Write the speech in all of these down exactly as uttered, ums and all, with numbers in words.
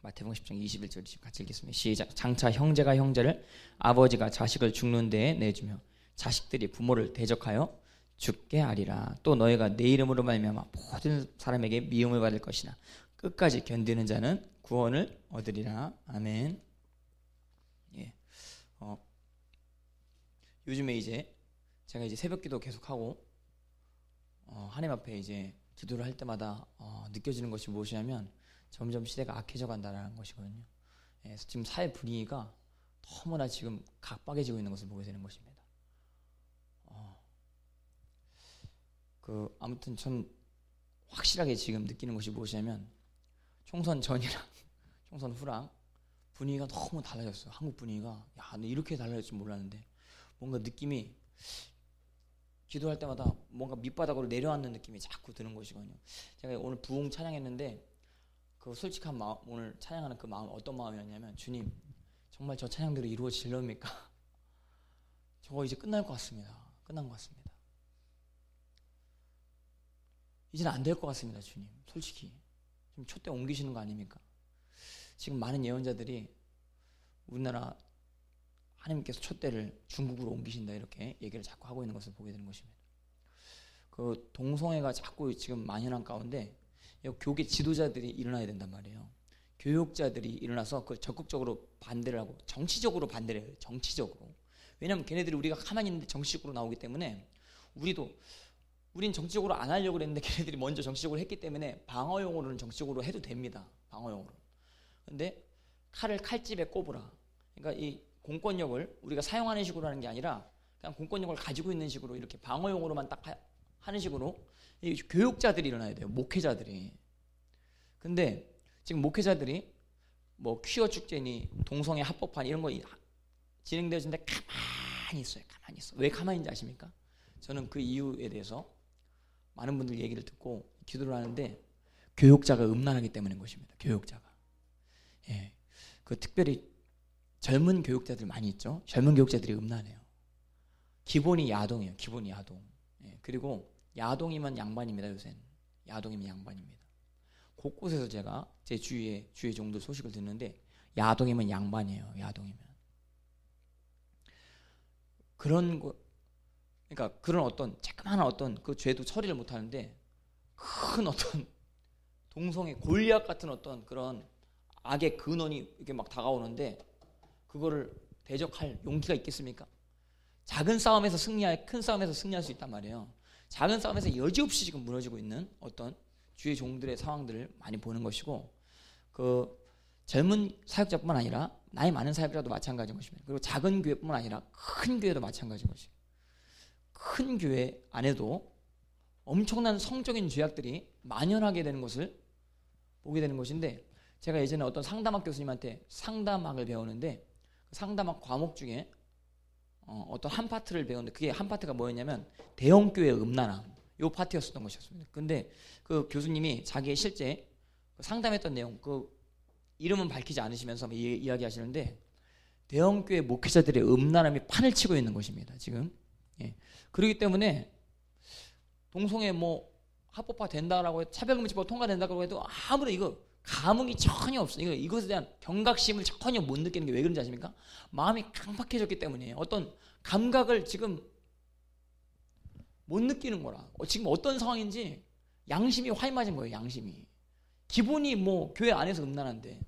마태복음 십 장 이십일 절 같이 읽겠습니다. 시작. 장차 형제가 형제를, 아버지가 자식을 죽는 데에 내주며 자식들이 부모를 대적하여 죽게 하리라. 또 너희가 내 이름으로 말미암아 모든 사람에게 미움을 받을 것이나 끝까지 견디는 자는 구원을 얻으리라. 아멘. 예. 어, 요즘에 이제 제가 이제 새벽기도 계속하고 어, 하나님 앞에 이제 기도를 할 때마다 어, 느껴지는 것이 무엇이냐면 점점 시대가 악해져 간다는 것이거든요. 예, 그래서 지금 사회 분위기가 너무나 지금 각박해지고 있는 것을 보게 되는 것입니다. 어, 그 아무튼 전 확실하게 지금 느끼는 것이 무엇이냐면 총선 전이랑 총선 후랑 분위기가 너무 달라졌어요. 한국 분위기가. 야, 이렇게 달라질 줄 몰랐는데 뭔가 느낌이 기도할 때마다 뭔가 밑바닥으로 내려앉는 느낌이 자꾸 드는 것이거든요. 제가 오늘 부흥 찬양했는데 그 솔직한 마음, 오늘 찬양하는 그 마음 어떤 마음이었냐면 주님 정말 저 찬양대로 이루어질렵니까? 저거 이제 끝날 것 같습니다. 끝난 것 같습니다. 이제는 안 될 것 같습니다. 주님 솔직히 좀 촛대 옮기시는 거 아닙니까? 지금 많은 예언자들이 우리나라 하나님께서 촛대를 중국으로 옮기신다 이렇게 얘기를 자꾸 하고 있는 것을 보게 되는 것입니다. 그 동성애가 자꾸 지금 만연한 가운데 교계 지도자들이 일어나야 된단 말이에요. 교육자들이 일어나서 그걸 적극적으로 반대를 하고 정치적으로 반대를 해요. 정치적으로. 왜냐하면 걔네들이 우리가 가만히 있는데 정치적으로 나오기 때문에 우리도 우린 정치적으로 안 하려고 그랬는데 걔네들이 먼저 정치적으로 했기 때문에 방어용으로는 정치적으로 해도 됩니다. 방어용으로. 근데 칼을 칼집에 꼽으라. 그러니까 이 공권력을 우리가 사용하는 식으로 하는 게 아니라 그냥 공권력을 가지고 있는 식으로 이렇게 방어용으로만 딱 하, 하는 식으로 이 교육자들이 일어나야 돼요. 목회자들이. 근데 지금 목회자들이 뭐 퀴어 축제니 동성애 합법화 이런 거 진행되어지는데 가만히 있어요. 가만히 있어. 왜 가만히 있는지 아십니까? 저는 그 이유에 대해서 많은 분들 얘기를 듣고 기도를 하는데 교육자가 음란하기 때문인 것입니다. 교육자가. 예. 그 특별히 젊은 교육자들 많이 있죠. 젊은 교육자들이 음란해요. 기본이 야동이에요. 기본이 야동. 예. 그리고 야동이면 양반입니다. 요새는. 야동이면 양반입니다. 곳곳에서 제가 제 주위에 주위 종들 소식을 듣는데 야동이면 양반이에요. 야동이면. 그런 거 그러니까 그런 어떤 조그마한 어떤 그 죄도 처리를 못 하는데 큰 어떤 동성애 골리앗 같은 어떤 그런 악의 근원이 이렇게 막 다가오는데 그거를 대적할 용기가 있겠습니까? 작은 싸움에서 승리할 큰 싸움에서 승리할 수 있단 말이에요. 작은 싸움에서 여지없이 지금 무너지고 있는 어떤 주의 종들의 상황들을 많이 보는 것이고 그 젊은 사역자뿐만 아니라 나이 많은 사역자도 마찬가지인 것입니다. 그리고 작은 교회뿐만 아니라 큰 교회도 마찬가지인 것이에요. 큰 교회 안에도 엄청난 성적인 죄악들이 만연하게 되는 것을 보게 되는 것인데 제가 예전에 어떤 상담학 교수님한테 상담학을 배우는데 그 상담학 과목 중에 어, 어떤 한 파트를 배웠는데 그게 한 파트가 뭐였냐면 대형교회 음란함 요 파트였었던 것이었습니다. 근데 그 교수님이 자기의 실제 상담했던 내용 그 이름은 밝히지 않으시면서 이, 이야기하시는데 대형교회 목회자들의 음란함이 판을 치고 있는 것입니다. 지금. 예. 그렇기 때문에 동성애 뭐 합법화 된다라고 해도 차별금지법 통과된다고 해도 아무런 이거 감흥이 전혀 없어요. 이거, 이것에 대한 경각심을 전혀 못 느끼는 게 왜 그런지 아십니까? 마음이 강박해졌기 때문이에요. 어떤 감각을 지금 못 느끼는 거라. 어, 지금 어떤 상황인지 양심이 화이 맞은 거예요. 양심이. 기본이 뭐 교회 안에서 음란한데.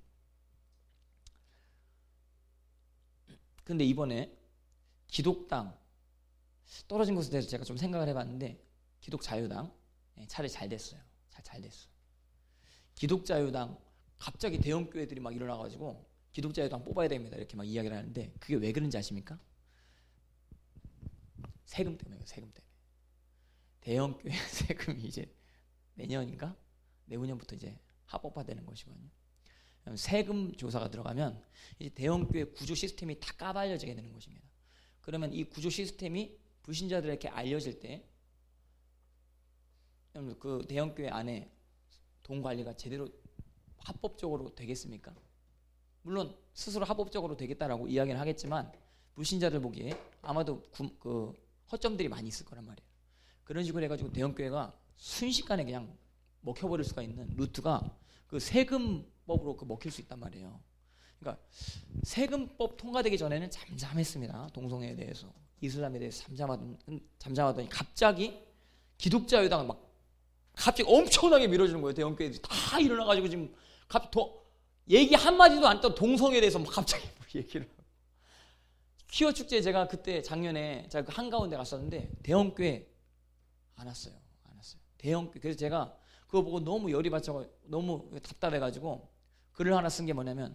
근데 이번에 기독당 떨어진 것에 대해서 제가 좀 생각을 해봤는데 기독자유당 차라리 잘 됐어요. 잘, 잘 됐어. 기독자유당 갑자기 대형교회들이 막 일어나가지고 기독자유당 뽑아야 됩니다 이렇게 막 이야기를 하는데 그게 왜 그런지 아십니까? 세금 때문에요. 세금 때문에. 대형교회 세금이 이제 내년인가? 내후년부터 이제 합법화되는 것이거든요. 세금 조사가 들어가면 이제 대형교회 구조 시스템이 다 까발려지게 되는 것입니다. 그러면 이 구조 시스템이 불신자들에게 알려질 때 그 대형교회 안에 돈 관리가 제대로 합법적으로 되겠습니까? 물론 스스로 합법적으로 되겠다라고 이야기는 하겠지만 불신자들 보기에 아마도 구, 그 허점들이 많이 있을 거란 말이에요. 그런 식으로 해가지고 대형교회가 순식간에 그냥 먹혀버릴 수가 있는 루트가 그 세금법으로 그 먹힐 수 있단 말이에요. 그러니까 세금법 통과되기 전에는 잠잠했습니다. 동성애에 대해서, 이슬람에 대해서 잠잠하던, 잠잠하더니 갑자기 기독자유당을 막 갑자기 엄청나게 밀어주는 거예요. 대형교회들이 다 일어나가지고 지금 갑 더 얘기 한마디도 안 했던 동성애에 대해서 막 갑자기 얘기를 하고. 퀴어 축제 제가 그때 작년에 제가 그 한가운데 갔었는데 대형교회 안 왔어요. 안 왔어요. 대형교회. 그래서 제가 그거 보고 너무 열이 받쳐 너무 답답해가지고 글을 하나 쓴 게 뭐냐면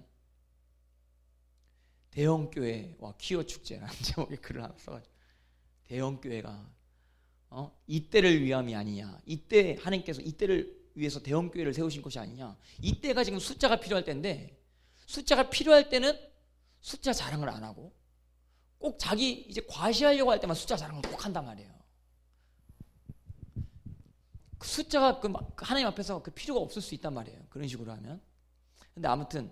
대형교회와 퀴어 축제라는 제목의 글을 하나 써가지고 대형교회가 어? 이때를 위함이 아니냐, 이때 하나님께서 이때를 위해서 대형교회를 세우신 것이 아니냐, 이때가 지금 숫자가 필요할 때인데 숫자가 필요할 때는 숫자 자랑을 안 하고 꼭 자기 이제 과시하려고 할 때만 숫자 자랑을 꼭 한단 말이에요. 그 숫자가 그 하나님 앞에서 그 필요가 없을 수 있단 말이에요. 그런 식으로 하면. 근데 아무튼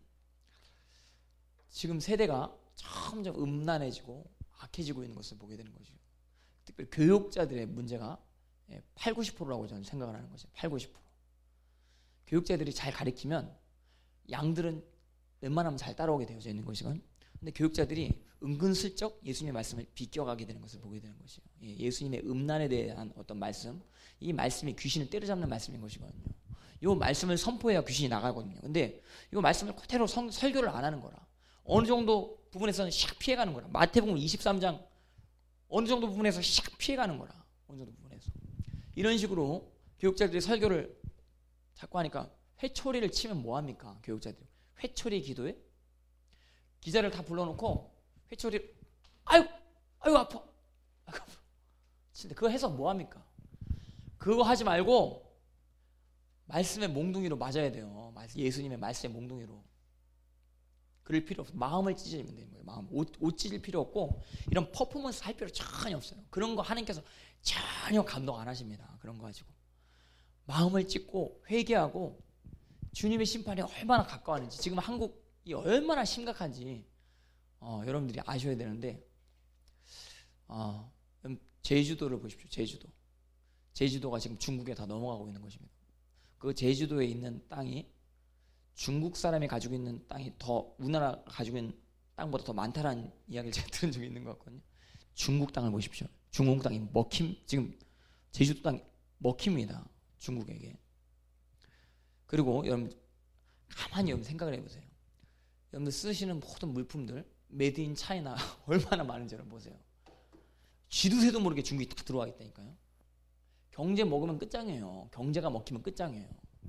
지금 세대가 점점 음란해지고 악해지고 있는 것을 보게 되는 거죠. 특별히 교육자들의 문제가 팔, 구십 퍼센트라고 저는 생각을 하는 거죠. 팔, 구십 퍼센트. 교육자들이 잘 가르치면 양들은 웬만하면 잘 따라오게 되어져 있는 것이건, 근데 교육자들이 은근슬쩍 예수님의 말씀을 비껴가게 되는 것을 보게 되는 것이에요. 예수님의 음란에 대한 어떤 말씀, 이 말씀이 귀신을 때려잡는 말씀인 것이거든요. 이 말씀을 선포해야 귀신이 나가거든요. 근데 이 말씀을 그대로 성, 설교를 안 하는 거라. 어느 정도 부분에서는 샥 피해가는 거라. 마태복음 이십삼 장 어느 정도 부분에서 샥 피해가는 거라. 어느 정도 부분에서. 이런 식으로 교육자들이 설교를 자꾸 하니까 회초리를 치면 뭐합니까? 교육자들이. 회초리 기도에 기자를 다 불러놓고 회초리를 아유 아유 아파. 아유 아파. 진짜 그거 해서 뭐합니까? 그거 하지 말고 말씀의 몽둥이로 맞아야 돼요. 예수님의 말씀의 몽둥이로. 그럴 필요 없어. 마음을 찢으면 되는 거예요. 마음. 옷, 옷 찢을 필요 없고 이런 퍼포먼스 할 필요 전혀 없어요. 그런 거 하나님께서 전혀 감동 안 하십니다. 그런 거 가지고. 마음을 찢고 회개하고 주님의 심판이 얼마나 가까웠는지, 지금 한국이 얼마나 심각한지 어, 여러분들이 아셔야 되는데, 어, 제주도를 보십시오. 제주도. 제주도가 지금 중국에 다 넘어가고 있는 것입니다. 그 제주도에 있는 땅이 중국 사람이 가지고 있는 땅이 더 우리나라가 가지고 있는 땅보다 더 많다라는 이야기를 제가 들은 적이 있는 것 같거든요. 중국 땅을 보십시오. 중국 땅이 먹힘, 지금 제주도 땅이 먹힙니다. 중국에게. 그리고 여러분 가만히 여러분 생각을 해보세요. 여러분들 쓰시는 모든 물품들 메이드 인 차이나 얼마나 많은지 여러분 보세요. 쥐두새도 모르게 중국이 다 들어와 있다니까요. 경제 먹으면 끝장이에요. 경제가 먹히면 끝장이에요.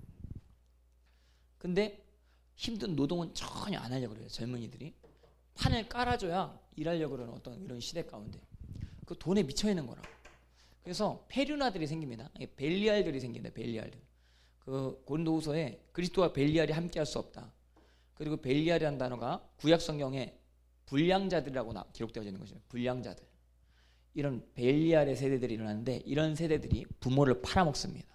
근데 힘든 노동은 전혀 안 하려고 그래요. 젊은이들이. 판을 깔아줘야 일하려고 그러는 어떤 이런 시대 가운데 그 돈에 미쳐있는 거라. 그래서 페류나들이 생깁니다. 벨리알들이 생깁니다. 벨리알들. 그 고린도후서에 그리스도와 벨리알이 함께할 수 없다. 그리고 벨리알이라는 단어가 구약 성경에 불량자들이라고 기록되어 있는 것이죠. 불량자들. 이런 벨리알의 세대들이 일어나는데 이런 세대들이 부모를 팔아먹습니다.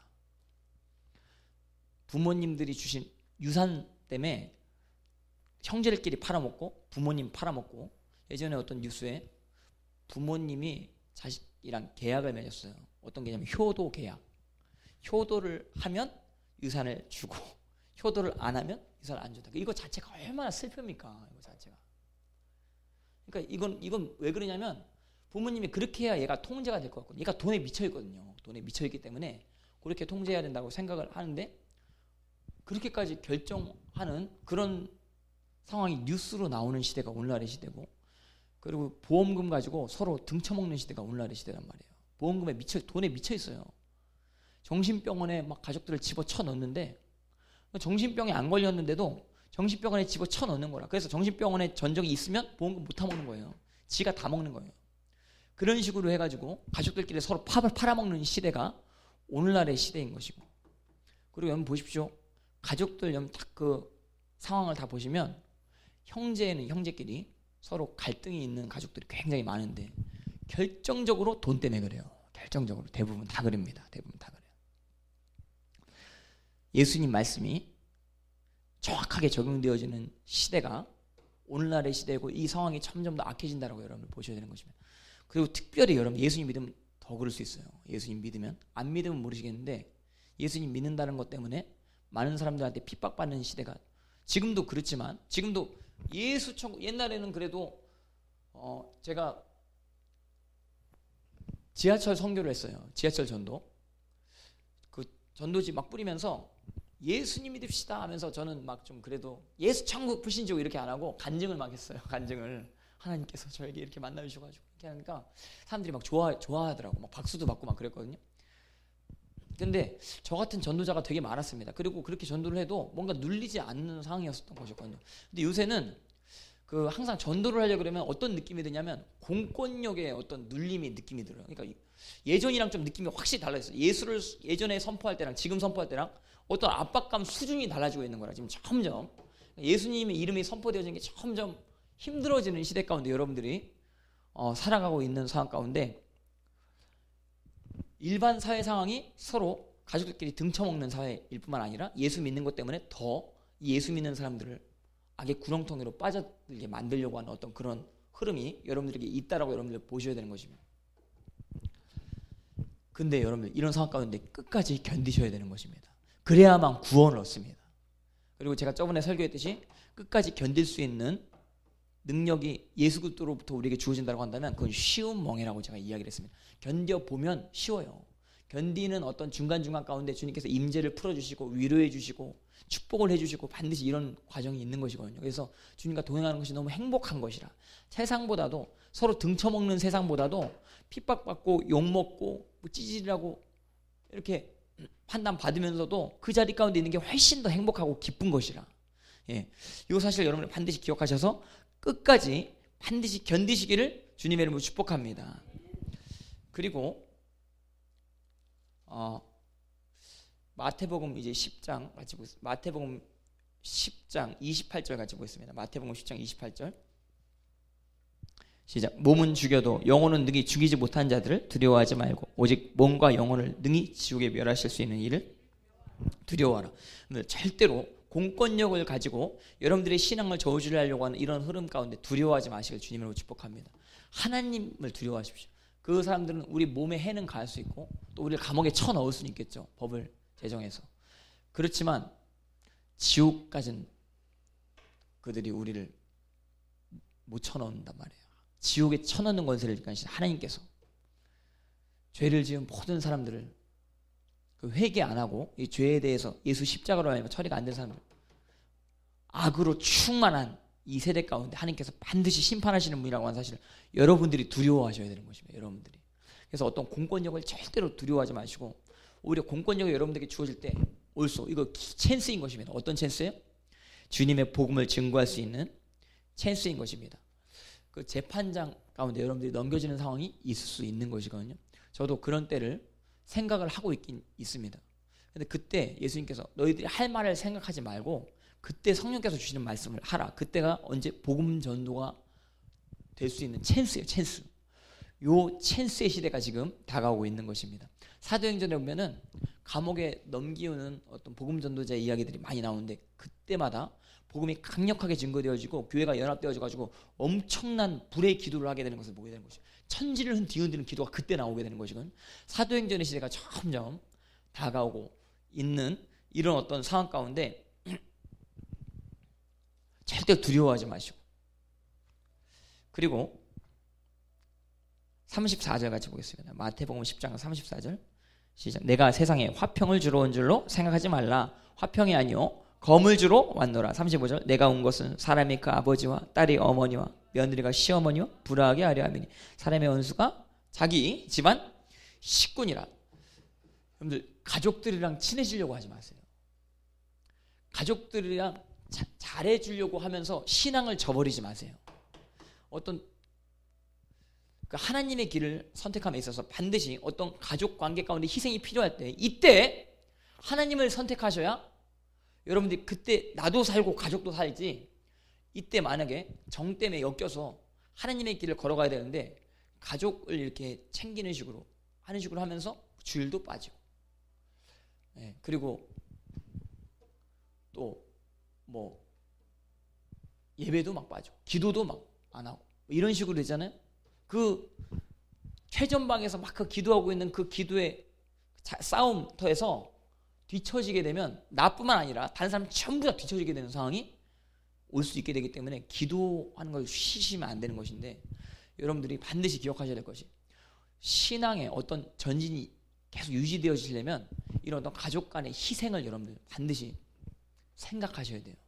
부모님들이 주신 유산 때문에 형제들끼리 팔아먹고 부모님 팔아먹고, 예전에 어떤 뉴스에 부모님이 자식이랑 계약을 맺었어요. 어떤 개념이 효도 계약. 효도를 하면 유산을 주고 효도를 안 하면 유산을 안 준다. 이거 자체가 얼마나 슬픕니까? 이거 자체가. 그러니까 이건 이건 왜 그러냐면 부모님이 그렇게 해야 얘가 통제가 될 것 같거든요. 얘가 돈에 미쳐 있거든요. 돈에 미쳐 있기 때문에 그렇게 통제해야 된다고 생각을 하는데 그렇게까지 결정하는 그런 상황이 뉴스로 나오는 시대가 오늘날의 시대고, 그리고 보험금 가지고 서로 등쳐먹는 시대가 오늘날의 시대란 말이에요. 보험금에 미쳐, 돈에 미쳐 있어요. 정신병원에 막 가족들을 집어쳐 넣는데 정신병에 안 걸렸는데도 정신병원에 집어쳐 넣는 거라. 그래서 정신병원에 전적이 있으면 보험금 못 타먹는 거예요. 지가 다 먹는 거예요. 그런 식으로 해가지고 가족들끼리 서로 팝을 팔아먹는 시대가 오늘날의 시대인 것이고, 그리고 여러분 보십시오. 가족들 여러분 딱 그 상황을 다 보시면 형제는 형제끼리 서로 갈등이 있는 가족들이 굉장히 많은데 결정적으로 돈 때문에 그래요. 결정적으로 대부분 다 그럽니다. 대부분 다 그래요. 예수님 말씀이 정확하게 적용되어지는 시대가 오늘날의 시대고 이 상황이 점점 더 악해진다라고 여러분 보셔야 되는 것입니다. 그리고 특별히 여러분 예수님 믿으면 더 그럴 수 있어요. 예수님 믿으면, 안 믿으면 모르시겠는데 예수님 믿는다는 것 때문에 많은 사람들한테 핍박받는 시대가 지금도 그렇지만 지금도 예수 천국 옛날에는 그래도 어 제가 지하철 선교를 했어요. 지하철 전도. 그 전도지 막 뿌리면서 예수님 믿읍시다 하면서 저는 막 좀 그래도 예수 천국 불신지고 이렇게 안 하고 간증을 막 했어요. 간증을 하나님께서 저에게 이렇게 만나 주셔가지고 이렇게 하니까 사람들이 막 좋아 좋아하더라고. 막 박수도 받고 막 그랬거든요. 근데 저 같은 전도자가 되게 많았습니다. 그리고 그렇게 전도를 해도 뭔가 눌리지 않는 상황이었던 것이었거든요. 근데 요새는 그 항상 전도를 하려고 그러면 어떤 느낌이 드냐면 공권력의 어떤 눌림이 느낌이 들어요. 그러니까 예전이랑 좀 느낌이 확실히 달라졌어요. 예수를 예전에 선포할 때랑 지금 선포할 때랑 어떤 압박감 수준이 달라지고 있는 거라 지금 점점 예수님의 이름이 선포되어지는 게 점점 힘들어지는 시대 가운데 여러분들이 어, 살아가고 있는 상황 가운데 일반 사회 상황이 서로 가족들끼리 등쳐먹는 사회일 뿐만 아니라 예수 믿는 것 때문에 더 예수 믿는 사람들을 악의 구렁텅이로 빠져들게 만들려고 하는 어떤 그런 흐름이 여러분들에게 있다라고 여러분들 보셔야 되는 것입니다. 근데 여러분들 이런 상황 가운데 끝까지 견디셔야 되는 것입니다. 그래야만 구원을 얻습니다. 그리고 제가 저번에 설교했듯이 끝까지 견딜 수 있는 능력이 예수 그리스도로부터 우리에게 주어진다고 한다면 그건 쉬운 멍해라고 제가 이야기를 했습니다. 견뎌보면 쉬워요. 견디는 어떤 중간중간 가운데 주님께서 임재를 풀어주시고 위로해 주시고 축복을 해주시고 반드시 이런 과정이 있는 것이거든요. 그래서 주님과 동행하는 것이 너무 행복한 것이라 세상보다도 서로 등쳐먹는 세상보다도 핍박받고 욕먹고 뭐 찌질하고 이렇게 판단받으면서도 그 자리 가운데 있는 게 훨씬 더 행복하고 기쁜 것이라 예, 이거 사실 여러분이 반드시 기억하셔서 끝까지 반드시 견디시기를 주님의 이름으로 축복합니다. 그리고 어, 마태복음 이제 십 장 같이 보겠습니다. 마태복음 십 장 이십팔 절 같이 보겠습니다. 마태복음 십 장 이십팔 절 시작. 몸은 죽여도 영혼은 능히 죽이지 못한 자들을 두려워하지 말고 오직 몸과 영혼을 능히 지옥에 멸하실 수 있는 이를 두려워하라. 절대로 공권력을 가지고 여러분들의 신앙을 저주하려고 하는 이런 흐름 가운데 두려워하지 마시길 주님으로 축복합니다. 하나님을 두려워하십시오. 그 사람들은 우리 몸에 해는 가할 수 있고 또 우리를 감옥에 쳐넣을 수는 있겠죠. 법을 제정해서. 그렇지만 지옥까지는 그들이 우리를 못 쳐넣는단 말이에요. 지옥에 쳐넣는 권세를 가지신 하나님께서 죄를 지은 모든 사람들을 그 회개 안 하고 이 죄에 대해서 예수 십자가로 하면 처리가 안 된 사람들 악으로 충만한 이 세대 가운데 하나님께서 반드시 심판하시는 분이라고 하는 사실을 여러분들이 두려워하셔야 되는 것입니다. 여러분들이. 그래서 어떤 공권력을 절대로 두려워하지 마시고 오히려 공권력이 여러분들에게 주어질 때 옳소 이거 찬스인 것입니다. 어떤 찬스예요? 주님의 복음을 증거할 수 있는 찬스인 것입니다. 그 재판장 가운데 여러분들이 넘겨지는 상황이 있을 수 있는 것이거든요. 저도 그런 때를 생각을 하고 있긴 있습니다. 근데 그때 예수님께서 너희들이 할 말을 생각하지 말고 그때 성령께서 주시는 말씀을 하라. 그때가 언제 복음 전도가 될 수 있는 찬스예요. 찬스. 요 찬스의 시대가 지금 다가오고 있는 것입니다. 사도행전에 보면은 감옥에 넘기우는 어떤 복음 전도자의 이야기들이 많이 나오는데 그때마다 복음이 강력하게 증거되어지고 교회가 연합되어져 가지고 엄청난 불의 기도를 하게 되는 것을 보게 되는 것이죠. 천지를 뒤흔드는 기도가 그때 나오게 되는 것이거든요. 사도행전의 시대가 점점 다가오고 있는 이런 어떤 상황 가운데 절대 두려워하지 마시고 그리고 삼십사 절 같이 보겠습니다. 마태복음 십 장 삼십사 절 시작. 내가 세상에 화평을 주러 온 줄로 생각하지 말라. 화평이 아니요 검을 주러 왔노라. 삼십오 절 내가 온 것은 사람이 그 아버지와 딸이 어머니와 며느리가 시어머니와 불화하게 하려 함이니 사람의 원수가 자기 집안 식군이라. 여러분들 가족들이랑 친해지려고 하지 마세요. 가족들이랑 자, 잘해주려고 하면서 신앙을 저버리지 마세요. 어떤 그 하나님의 길을 선택함에 있어서 반드시 어떤 가족 관계 가운데 희생이 필요할 때 이때 하나님을 선택하셔야 여러분들이 그때 나도 살고 가족도 살지 이때 만약에 정 때문에 엮여서 하나님의 길을 걸어가야 되는데 가족을 이렇게 챙기는 식으로 하는 식으로 하면서 주일도 빠지고 네, 그리고 또 뭐 예배도 막 빠져 기도도 막 안 하고 이런 식으로 되잖아요. 그 최전방에서 막 그 기도하고 있는 그 기도의 싸움터에서 뒤처지게 되면 나뿐만 아니라 다른 사람 전부 다 뒤처지게 되는 상황이 올 수 있게 되기 때문에 기도하는 걸 쉬시면 안 되는 것인데, 여러분들이 반드시 기억하셔야 될 것이, 신앙의 어떤 전진이 계속 유지되어지려면 이런 어떤 가족 간의 희생을 여러분들 반드시 생각하셔야 돼요.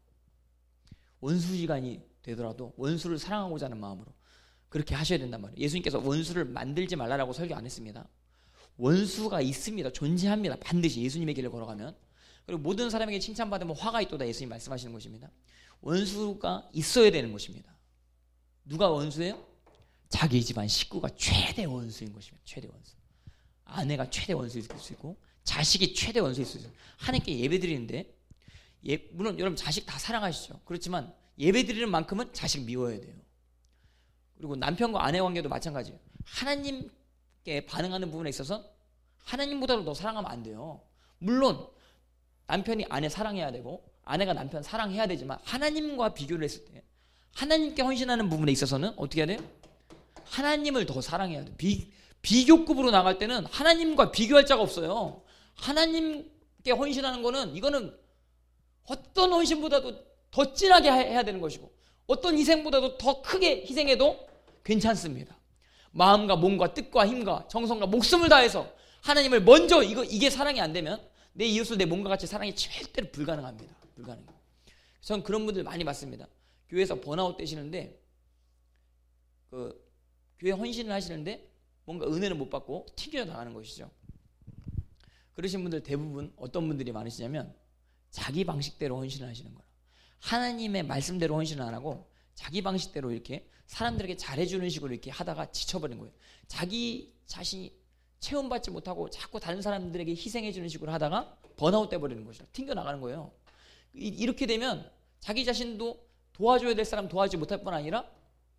원수지간이 되더라도 원수를 사랑하고자 하는 마음으로 그렇게 하셔야 된단 말이에요. 예수님께서 원수를 만들지 말라라고 설교 안 했습니다. 원수가 있습니다. 존재합니다. 반드시 예수님의 길을 걸어가면. 그리고 모든 사람에게 칭찬받으면 화가 있도다, 예수님 말씀하시는 것입니다. 원수가 있어야 되는 것입니다. 누가 원수예요? 자기 집안 식구가 최대 원수인 것입니다. 최대 원수. 아내가 최대 원수일 수 있고, 자식이 최대 원수일 수 있어요. 하나님께 예배 드리는데, 예, 물론 여러분 자식 다 사랑하시죠. 그렇지만 예배 드리는 만큼은 자식 미워야 돼요. 그리고 남편과 아내 관계도 마찬가지예요. 하나님께 반응하는 부분에 있어서 하나님보다도 더 사랑하면 안 돼요. 물론 남편이 아내 사랑해야 되고 아내가 남편 사랑해야 되지만, 하나님과 비교를 했을 때 하나님께 헌신하는 부분에 있어서는 어떻게 해야 돼요? 하나님을 더 사랑해야 돼요. 비, 비교급으로 나갈 때는 하나님과 비교할 자가 없어요. 하나님께 헌신하는 거는, 이거는 어떤 헌신보다도 더 진하게 해야 되는 것이고, 어떤 희생보다도 더 크게 희생해도 괜찮습니다. 마음과 몸과 뜻과 힘과 정성과 목숨을 다해서 하나님을 먼저, 이거 이게 사랑이 안 되면 내 이웃을 내 몸과 같이 사랑이 절대로 불가능합니다. 불가능해요. 전 그런 분들 많이 봤습니다. 교회에서 번아웃 되시는데, 그 교회 헌신을 하시는데 뭔가 은혜를 못 받고 튕겨 나가는 것이죠. 그러신 분들 대부분 어떤 분들이 많으시냐면 자기 방식대로 헌신을 하시는 거예요. 하나님의 말씀대로 헌신을 안 하고 자기 방식대로 이렇게 사람들에게 잘해주는 식으로 이렇게 하다가 지쳐버린 거예요. 자기 자신이 체험받지 못하고 자꾸 다른 사람들에게 희생해주는 식으로 하다가 번아웃 돼버리는 것이죠. 튕겨나가는 거예요. 이렇게 되면 자기 자신도 도와줘야 될 사람 도와주지 못할 뿐 아니라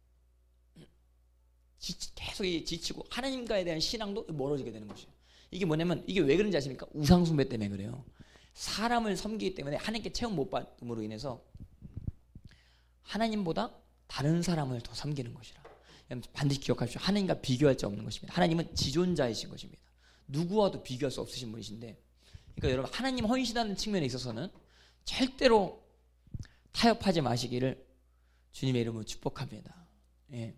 계속 지치고 하나님과에 대한 신앙도 멀어지게 되는 것이에요. 이게 뭐냐면, 이게 왜 그런지 아십니까? 우상숭배 때문에 그래요. 사람을 섬기기 때문에 하나님께 체험 못 받음으로 인해서 하나님보다 다른 사람을 더 섬기는 것이라. 반드시 기억하십시오. 하나님과 비교할 자 없는 것입니다. 하나님은 지존자이신 것입니다. 누구와도 비교할 수 없으신 분이신데, 그러니까 여러분, 하나님 헌신하는 측면에 있어서는 절대로 타협하지 마시기를 주님의 이름으로 축복합니다. 예.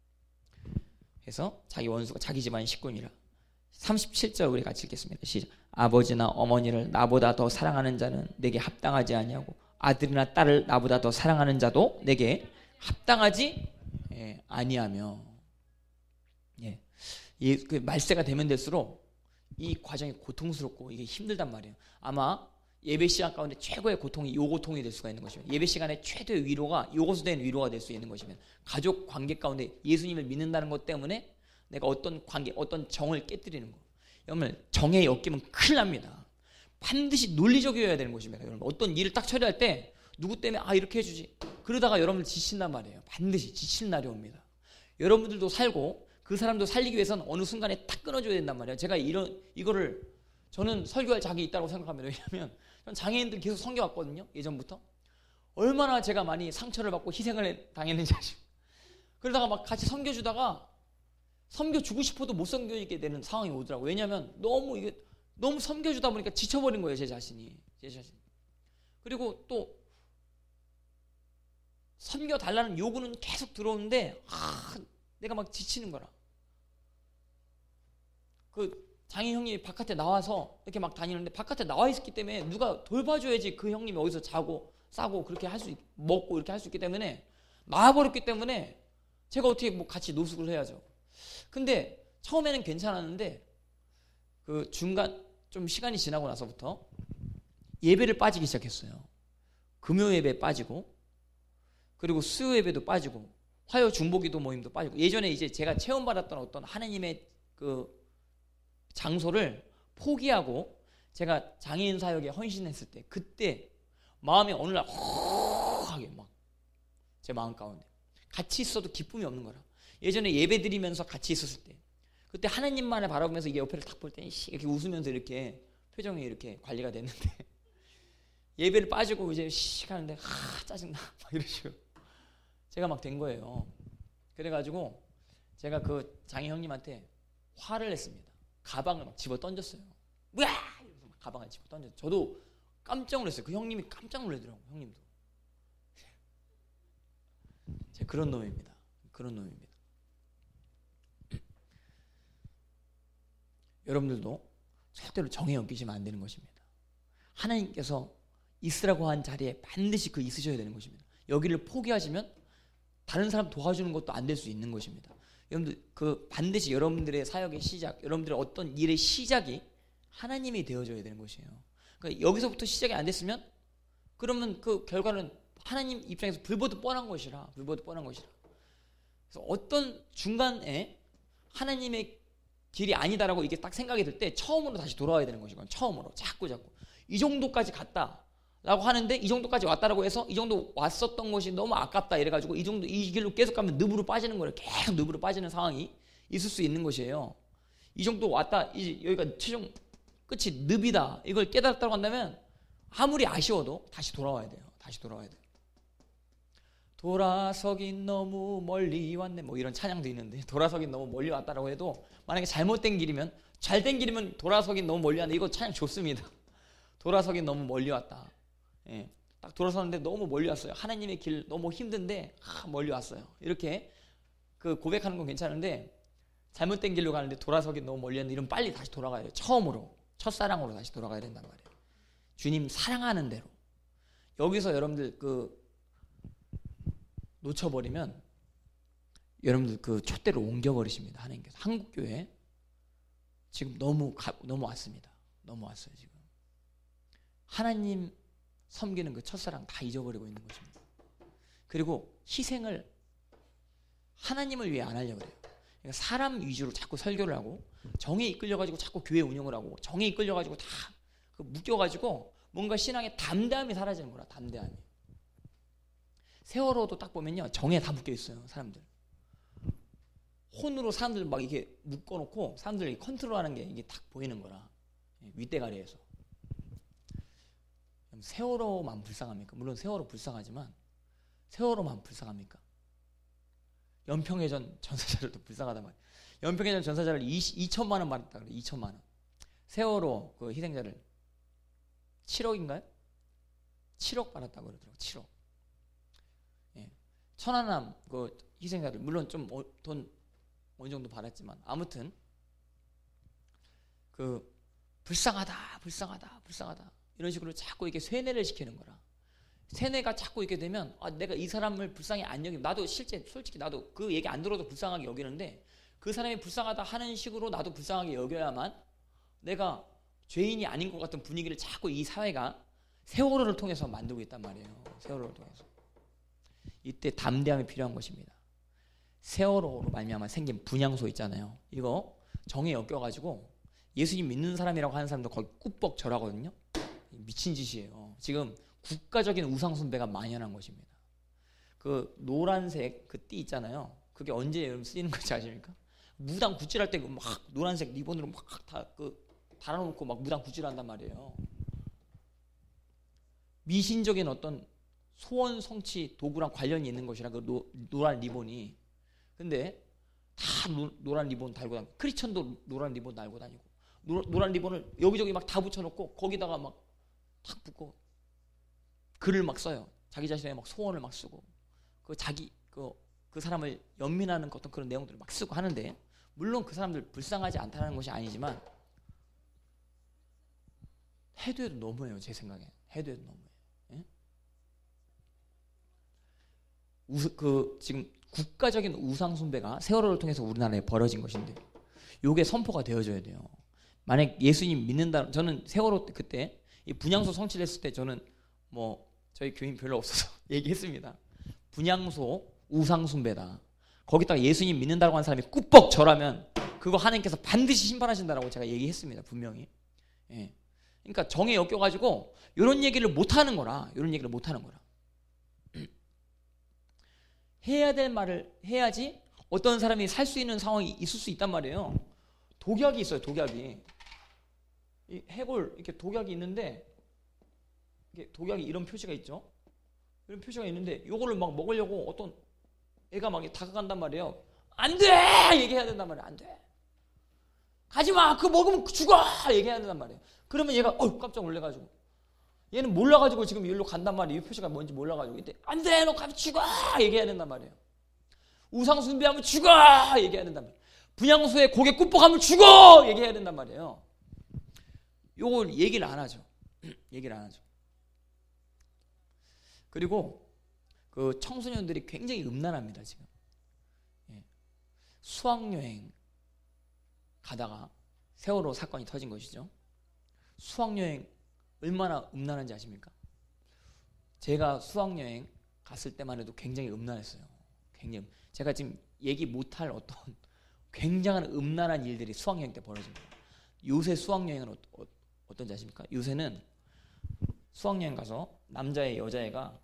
그래서 자기 원수가 자기 집안 식구니라. 삼십칠 절 우리 같이 읽겠습니다. 시작. 아버지나 어머니를 나보다 더 사랑하는 자는 내게 합당하지 아니하고, 아들이나 딸을 나보다 더 사랑하는 자도 내게 합당하지 예, 아니하며. 예. 이, 그 말세가 되면 될수록 이 과정이 고통스럽고 이게 힘들단 말이에요. 아마 예배 시간 가운데 최고의 고통이 요 고통이 될 수가 있는 것입니다. 예배 시간에 최대의 위로가 요것으로 된 위로가 될 수 있는 것이면, 가족 관계 가운데 예수님을 믿는다는 것 때문에 내가 어떤 관계, 어떤 정을 깨뜨리는 거. 여러분, 정에 엮이면 큰일 납니다. 반드시 논리적이어야 되는 것입니다. 여러분, 어떤 일을 딱 처리할 때 누구 때문에 아 이렇게 해주지, 그러다가 여러분들 지친단 말이에요. 반드시 지치는 날이 옵니다. 여러분들도 살고 그 사람도 살리기 위해서는 어느 순간에 딱 끊어줘야 된단 말이에요. 제가 이런 이거를 저는 설교할 자격이 있다고 생각합니다. 왜냐하면 전 장애인들 계속 섬겨왔거든요. 예전부터. 얼마나 제가 많이 상처를 받고 희생을 당했는지 아십니까? 그러다가 막 같이 섬겨주다가 섬겨주고 싶어도 못 섬겨주게 되는 상황이 오더라고요. 왜냐하면 너무 이게 너무 섬겨주다 보니까 지쳐버린 거예요. 제 자신이. 제 자신. 그리고 또 섬겨달라는 요구는 계속 들어오는데 아, 내가 막 지치는 거라. 그 장인 형님이 바깥에 나와서 이렇게 막 다니는데, 바깥에 나와 있었기 때문에 누가 돌봐줘야지 그 형님이 어디서 자고 싸고 그렇게 할 수 있, 먹고 이렇게 할 수 있기 때문에 나와버렸기 때문에 제가 어떻게 뭐 같이 노숙을 해야죠. 근데 처음에는 괜찮았는데 그 중간 좀 시간이 지나고 나서부터 예배를 빠지기 시작했어요. 금요 예배 빠지고, 그리고 수요 예배도 빠지고, 화요 중보기도 모임도 빠지고. 예전에 이제 제가 체험받았던 어떤 하나님의 그 장소를 포기하고 제가 장애인 사역에 헌신했을 때, 그때 마음이 어느 날 허하게 막 제 마음 가운데 같이 있어도 기쁨이 없는 거라. 예전에 예배 드리면서 같이 있었을 때 그때 하나님만을 바라보면서 이게 옆에를 딱 볼 때 이렇게 웃으면서 이렇게 표정이 이렇게 관리가 됐는데 예배를 빠지고 이제 씩 하는데 아 짜증나 막 이러시고 제가 막 된 거예요. 그래가지고 제가 그 장애 형님한테 화를 냈습니다. 가방을 막 집어 던졌어요. 뭐야! 이러면서 막 가방을 집어 던졌어요. 저도 깜짝 놀랐어요. 그 형님이 깜짝 놀라더라고요. 형님도. 제가 그런 놈입니다. 그런 놈입니다. 여러분들도 절대로 정에 엮이시면 안 되는 것입니다. 하나님께서 있으라고 한 자리에 반드시 그 있으셔야 되는 것입니다. 여기를 포기하시면 다른 사람 도와주는 것도 안 될 수 있는 것입니다. 여러분들 그 반드시 여러분들의 사역의 시작, 여러분들의 어떤 일의 시작이 하나님이 되어줘야 되는 것이에요. 그러니까 여기서부터 시작이 안 됐으면 그러면 그 결과는 하나님 입장에서 불보듯 뻔한 것이라, 불보듯 뻔한 것이라. 그래서 어떤 중간에 하나님의 길이 아니다라고 이게 딱 생각이 들 때 처음으로 다시 돌아와야 되는 것이고, 처음으로 자꾸 자꾸 이 정도까지 갔다라고 하는데 이 정도까지 왔다라고 해서 이 정도 왔었던 것이 너무 아깝다 이래가지고 이 정도 이 길로 계속 가면 늪으로 빠지는 거예요. 계속 늪으로 빠지는 상황이 있을 수 있는 것이에요. 이 정도 왔다, 이제 여기가 최종 끝이 늪이다 이걸 깨달았다고 한다면 아무리 아쉬워도 다시 돌아와야 돼요. 다시 돌아와야 돼요. 돌아서긴 너무 멀리 왔네 뭐 이런 찬양도 있는데, 돌아서긴 너무 멀리 왔다라고 해도 만약에 잘못된 길이면, 잘된 길이면 돌아서긴 너무 멀리 왔네 이거 찬양 좋습니다. 돌아서긴 너무 멀리 왔다. 예, 딱 돌아서는데 너무 멀리 왔어요. 하나님의 길 너무 힘든데 아, 멀리 왔어요. 이렇게 그 고백하는 건 괜찮은데 잘못된 길로 가는데 돌아서긴 너무 멀리 왔네 이러면 빨리 다시 돌아가야 돼요. 처음으로, 첫사랑으로 다시 돌아가야 된단 말이에요. 주님 사랑하는 대로. 여기서 여러분들 그 놓쳐버리면 여러분들 그 촛대로 옮겨버리십니다. 하나님께서. 한국교회 지금 너무 가, 너무 왔습니다. 너무 왔어요 지금. 하나님 섬기는 그 첫사랑 다 잊어버리고 있는 것입니다. 그리고 희생을 하나님을 위해 안 하려고 해요. 그러니까 사람 위주로 자꾸 설교를 하고 정에 이끌려가지고 자꾸 교회 운영을 하고 정에 이끌려가지고 다 그 묶여가지고 뭔가 신앙의 담대함이 사라지는 거라. 담대함이. 세월호도 딱 보면요 정에 다 묶여 있어요. 사람들 혼으로 사람들 막 이렇게 묶어놓고 사람들 컨트롤하는 게 이게 딱 보이는 거라. 윗대가리에서. 세월호만 불쌍합니까? 물론 세월호 불쌍하지만 세월호만 불쌍합니까? 연평해전 전사자들도 불쌍하단 말이에요. 연평해전 전사자를 이천만 원 받았다 그래. 이천만 원. 세월호 그 희생자를 칠억인가요? 칠억 받았다고 그러더라고요. 칠억. 예. 천안함 그 희생자들 물론 좀 돈 어느 정도 받았지만 아무튼 그 불쌍하다 불쌍하다 불쌍하다 이런 식으로 자꾸 이렇게 세뇌를 시키는 거라. 세뇌가 자꾸 있게 되면 아, 내가 이 사람을 불쌍히 안 여기면, 나도 실제 솔직히 나도 그 얘기 안 들어도 불쌍하게 여기는데 그 사람이 불쌍하다 하는 식으로 나도 불쌍하게 여겨야만 내가 죄인이 아닌 것 같은 분위기를 자꾸 이 사회가 세월호를 통해서 만들고 있단 말이에요. 세월호를 통해서. 이때 담대함이 필요한 것입니다. 세월호로 말미암아 생긴 분향소 있잖아요. 이거 정에 엮여가지고 예수님 믿는 사람이라고 하는 사람도 거의 꾸벅 절하거든요. 미친 짓이에요. 지금 국가적인 우상 숭배가 만연한 것입니다. 그 노란색 그 띠 있잖아요. 그게 언제 여러분 쓰이는 건지 아십니까? 무당 굿질할 때 막 노란색 리본으로 막 다 그 달아놓고 막 무당 굿질한단 말이에요. 미신적인 어떤 소원 성취 도구랑 관련이 있는 것이라 그 노, 노란 리본이. 근데 다 노, 노란 리본 달고 다니고, 크리스천도 노란 리본 달고 다니고, 노, 노란 리본을 여기저기 막 다 붙여놓고 거기다가 막 탁 붙고 글을 막 써요. 자기 자신의 막 소원을 막 쓰고 그 자기 그, 그 사람을 연민하는 어떤 그런 내용들을 막 쓰고 하는데, 물론 그 사람들 불쌍하지 않다는 것이 아니지만 해도 해도 너무해요. 제 생각에 해도 해도 너무해요. 예? 우, 그 지금 국가적인 우상 숭배가 세월호를 통해서 우리나라에 벌어진 것인데 요게 선포가 되어져야 돼요. 만약 예수님 믿는다, 저는 세월호 때 그때 이 분향소 성취를 했을 때 저는 뭐 저희 교인 별로 없어서 얘기했습니다. 분향소 우상 숭배다. 거기다가 예수님 믿는다고 하는 사람이 꾸벅 절하면 그거 하나님께서 반드시 심판하신다라고 제가 얘기했습니다. 분명히. 예. 그러니까 정에 엮여가지고 이런 얘기를 못하는 거라. 이런 얘기를 못하는 거라. 해야 될 말을 해야지 어떤 사람이 살 수 있는 상황이 있을 수 있단 말이에요. 독약이 있어요. 독약이. 이 해골 이렇게 독약이 있는데 이게 독약이 이런 표시가 있죠. 이런 표시가 있는데 이거를 막 먹으려고 어떤 애가 막 다가간단 말이에요. 안 돼! 얘기해야 된단 말이에요. 안 돼. 가지 마. 그거 먹으면 죽어! 얘기해야 된단 말이에요. 그러면 얘가 어 깜짝 놀래가지고 얘는 몰라가지고 지금 여기로 간단 말이에요. 이 표시가 뭔지 몰라가지고 이때 안 돼, 너 가면 죽어 얘기해야 된단 말이에요. 우상 숭배하면 죽어 얘기해야 된단 말이에요. 분향소에 고개 굽어가면 죽어 얘기해야 된단 말이에요. 요걸 얘기를 안 하죠. 얘기를 안 하죠. 그리고 그 청소년들이 굉장히 음란합니다. 지금 예. 수학여행 가다가 세월호 사건이 터진 것이죠. 수학여행 얼마나 음란한지 아십니까? 제가 수학여행 갔을 때만 해도 굉장히 음란했어요. 굉장히 제가 지금 얘기 못할 어떤 굉장한 음란한 일들이 수학여행 때 벌어집니다. 요새 수학여행은 어, 어, 어떤지 아십니까? 요새는 수학여행 가서 남자애 여자애가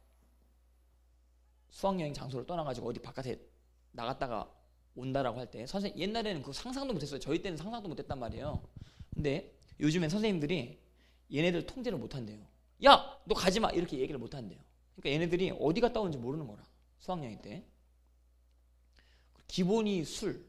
수학여행 장소를 떠나가지고 어디 바깥에 나갔다가 온다라고 할 때 선생님 옛날에는 그 상상도 못했어요. 저희 때는 상상도 못했단 말이에요. 근데 요즘엔 선생님들이 얘네들 통제를 못한대요. 야! 너 가지마! 이렇게 얘기를 못한대요. 그러니까 얘네들이 어디 갔다 오는지 모르는 거라. 수학여행 때. 기본이 술.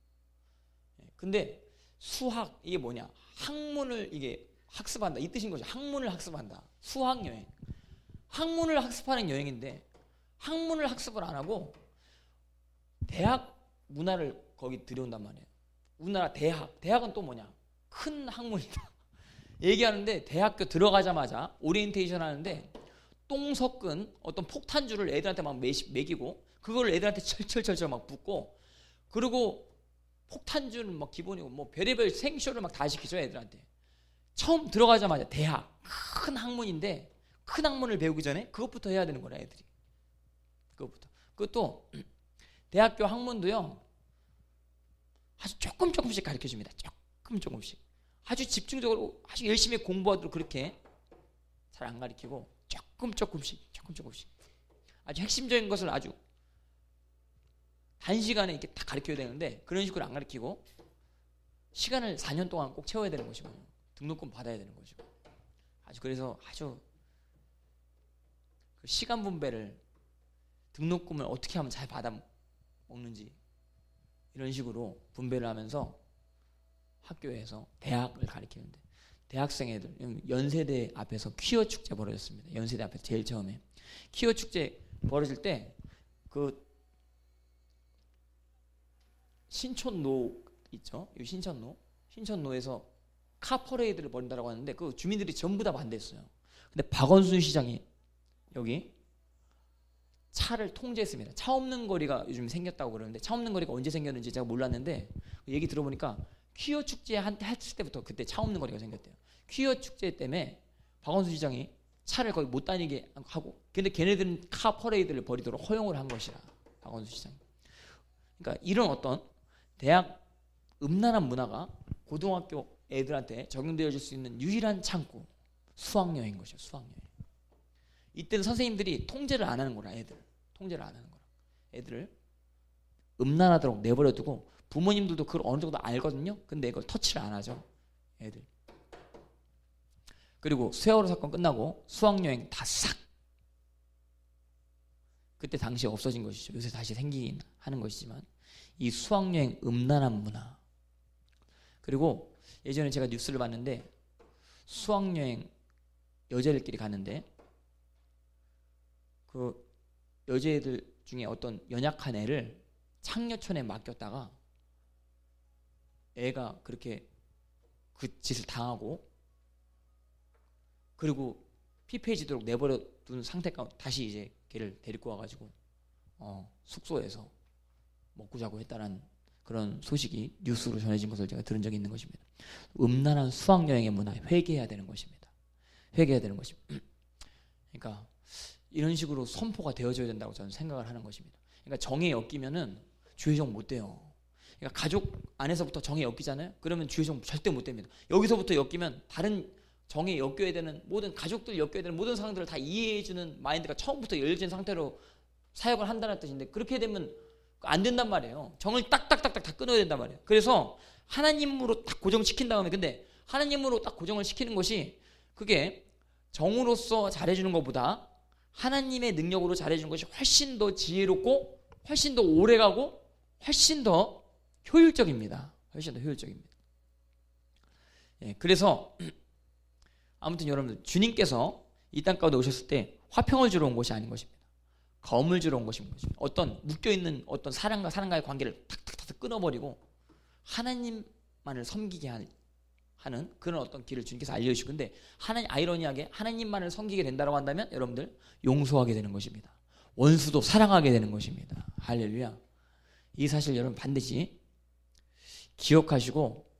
근데 수학 이게 뭐냐? 학문을 이게 학습한다. 이 뜻인 거죠. 학문을 학습한다. 수학여행. 학문을 학습하는 여행인데 학문을 학습을 안 하고 대학 문화를 거기 들여온단 말이에요. 우리나라 대학. 대학은 또 뭐냐? 큰 학문이다. 얘기하는데 대학교 들어가자마자 오리엔테이션 하는데 똥 섞은 어떤 폭탄주를 애들한테 막 먹이고 그걸 애들한테 철철철철 막 붓고 그리고 폭탄주는 막 기본이고 뭐 별의별 생쇼를 막 다 시키죠. 애들한테. 처음 들어가자마자 대학. 큰 학문인데 큰 학문을 배우기 전에 그것부터 해야 되는 거라 애들이. 그것부터. 그것도 대학교 학문도요. 아주 조금 조금씩 가르쳐줍니다. 조금 조금씩. 아주 집중적으로 아주 열심히 공부하도록 그렇게 잘 안 가르치고 조금 조금씩 조금 조금씩 아주 핵심적인 것을 아주 단시간에 이렇게 다 가르쳐야 되는데 그런 식으로 안 가르치고 시간을 사 년 동안 꼭 채워야 되는 것이고 등록금 받아야 되는 것이고 아주 그래서 아주 그 시간 분배를 등록금을 어떻게 하면 잘 받아 먹는지 이런 식으로 분배를 하면서 학교에서 대학을 가르치는데 대학생 애들 연세대 앞에서 퀴어 축제 벌어졌습니다. 연세대 앞에서 제일 처음에 퀴어 축제 벌어질 때 그 신촌로 있죠. 이 신촌로 신촌로에서 카 퍼레이드를 벌인다고 하는데 그 주민들이 전부 다 반대했어요. 근데 박원순 시장이 여기 차를 통제했습니다. 차 없는 거리가 요즘 생겼다고 그러는데 차 없는 거리가 언제 생겼는지 제가 몰랐는데 얘기 들어보니까 퀴어 축제 했을 때부터 그때 차 없는 거리가 생겼대요. 퀴어 축제 때문에 박원순 시장이 차를 거의 못 다니게 하고 근데 걔네들은 카 퍼레이드를 벌이도록 허용을 한 것이라 박원순 시장이. 그러니까 이런 어떤 대학 음란한 문화가 고등학교 애들한테 적용되어질 수 있는 유일한 창구 수학여행인 것이죠. 수학여행. 이때는 선생님들이 통제를 안 하는 거라 애들. 통제를 안 하는 거라. 애들을 음란하도록 내버려두고 부모님들도 그걸 어느 정도 알거든요. 근데 이걸 터치를 안 하죠. 애들. 그리고 세월호 사건 끝나고 수학여행 다 싹. 그때 당시에 없어진 것이죠. 요새 다시 생기긴 하는 것이지만 이 수학여행 음란한 문화. 그리고 예전에 제가 뉴스를 봤는데 수학여행 여자들끼리 갔는데 그 여자애들 중에 어떤 연약한 애를 창녀촌에 맡겼다가 애가 그렇게 그 짓을 당하고 그리고 피폐해지도록 내버려 둔 상태가 다시 이제 걔를 데리고 와가지고 어, 숙소에서 먹고 자고 했다는 그런 소식이 뉴스로 전해진 것을 제가 들은 적이 있는 것입니다. 음란한 수학여행의 문화 회개해야 되는 것입니다. 회개해야 되는 것입니다. 그러니까 이런 식으로 선포가 되어져야 된다고 저는 생각을 하는 것입니다. 그러니까 정에 엮이면은 주의적 못 돼요. 그러니까 가족 안에서부터 정에 엮이잖아요. 그러면 주의적 절대 못 됩니다. 여기서부터 엮이면 다른 정에 엮여야 되는 모든 가족들 엮여야 되는 모든 상황들을 다 이해해주는 마인드가 처음부터 열려진 상태로 사역을 한다는 뜻인데 그렇게 되면 안 된단 말이에요. 정을 딱딱딱딱 다 끊어야 된단 말이에요. 그래서 하나님으로 딱 고정시킨 다음에 근데 하나님으로 딱 고정을 시키는 것이 그게 정으로서 잘해주는 것보다 하나님의 능력으로 잘해주는 것이 훨씬 더 지혜롭고 훨씬 더 오래가고 훨씬 더 효율적입니다. 훨씬 더 효율적입니다. 예, 그래서 아무튼 여러분들, 주님께서 이 땅 가운데 오셨을 때 화평을 주러 온 것이 아닌 것입니다. 검을 주러 온 것인 것입니다. 어떤 묶여있는 어떤 사람과 사람과의 관계를 탁탁탁 끊어버리고 하나님만을 섬기게 하는 그런 어떤 길을 주님께서 알려주시고, 근데 하나님, 아이러니하게 하나님만을 섬기게 된다고 한다면 여러분들 용서하게 되는 것입니다. 원수도 사랑하게 되는 것입니다. 할렐루야. 이 사실 여러분 반드시 기억하시고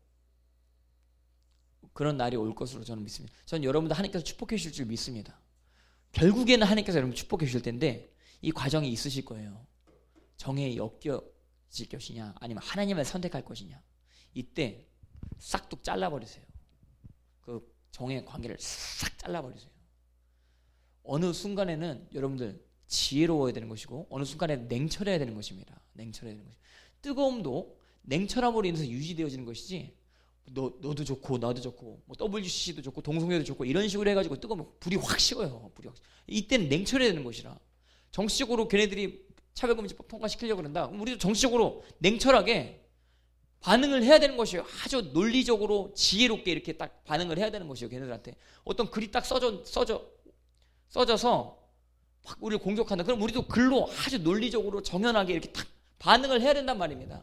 그런 날이 올 것으로 저는 믿습니다. 저는 여러분들 하나님께서 축복해 주실 줄 믿습니다. 결국에는 하나님께서 여러분 축복해 주실 텐데 이 과정이 있으실 거예요. 정에 엮여질 것이냐 아니면 하나님을 선택할 것이냐. 이때 싹둑 잘라버리세요. 그 정의 관계를 싹 잘라버리세요. 어느 순간에는 여러분들 지혜로워야 되는 것이고 어느 순간에는 냉철해야 되는 것입니다. 냉철해야 되는 것입니다. 뜨거움도 냉철함으로 인해서 유지되어지는 것이지 너, 너도 좋고 나도 좋고 뭐 더블유씨씨도 좋고 동성애도 좋고 이런 식으로 해가지고 뜨거우면 불이 확 식어요. 불이 확. 이때는 냉철해야 되는 것이라. 정치적으로 걔네들이 차별금지법 통과시키려고 그런다. 그럼 우리도 정치적으로 냉철하게 반응을 해야 되는 것이에요. 아주 논리적으로 지혜롭게 이렇게 딱 반응을 해야 되는 것이에요. 걔네들한테 어떤 글이 딱 써져, 써져, 써져서 막 우리를 공격한다. 그럼 우리도 글로 아주 논리적으로 정연하게 이렇게 딱 반응을 해야 된단 말입니다.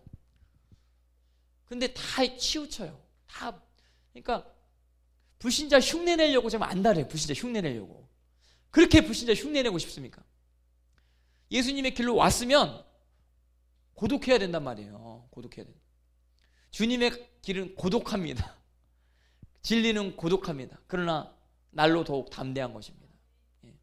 근데 다 치우쳐요. 다. 그러니까 불신자 흉내내려고 좀 안달해요. 불신자 흉내내려고. 그렇게 불신자 흉내내고 싶습니까? 예수님의 길로 왔으면 고독해야 된단 말이에요. 고독해야 된다. 주님의 길은 고독합니다. 진리는 고독합니다. 그러나 날로 더욱 담대한 것입니다. 예.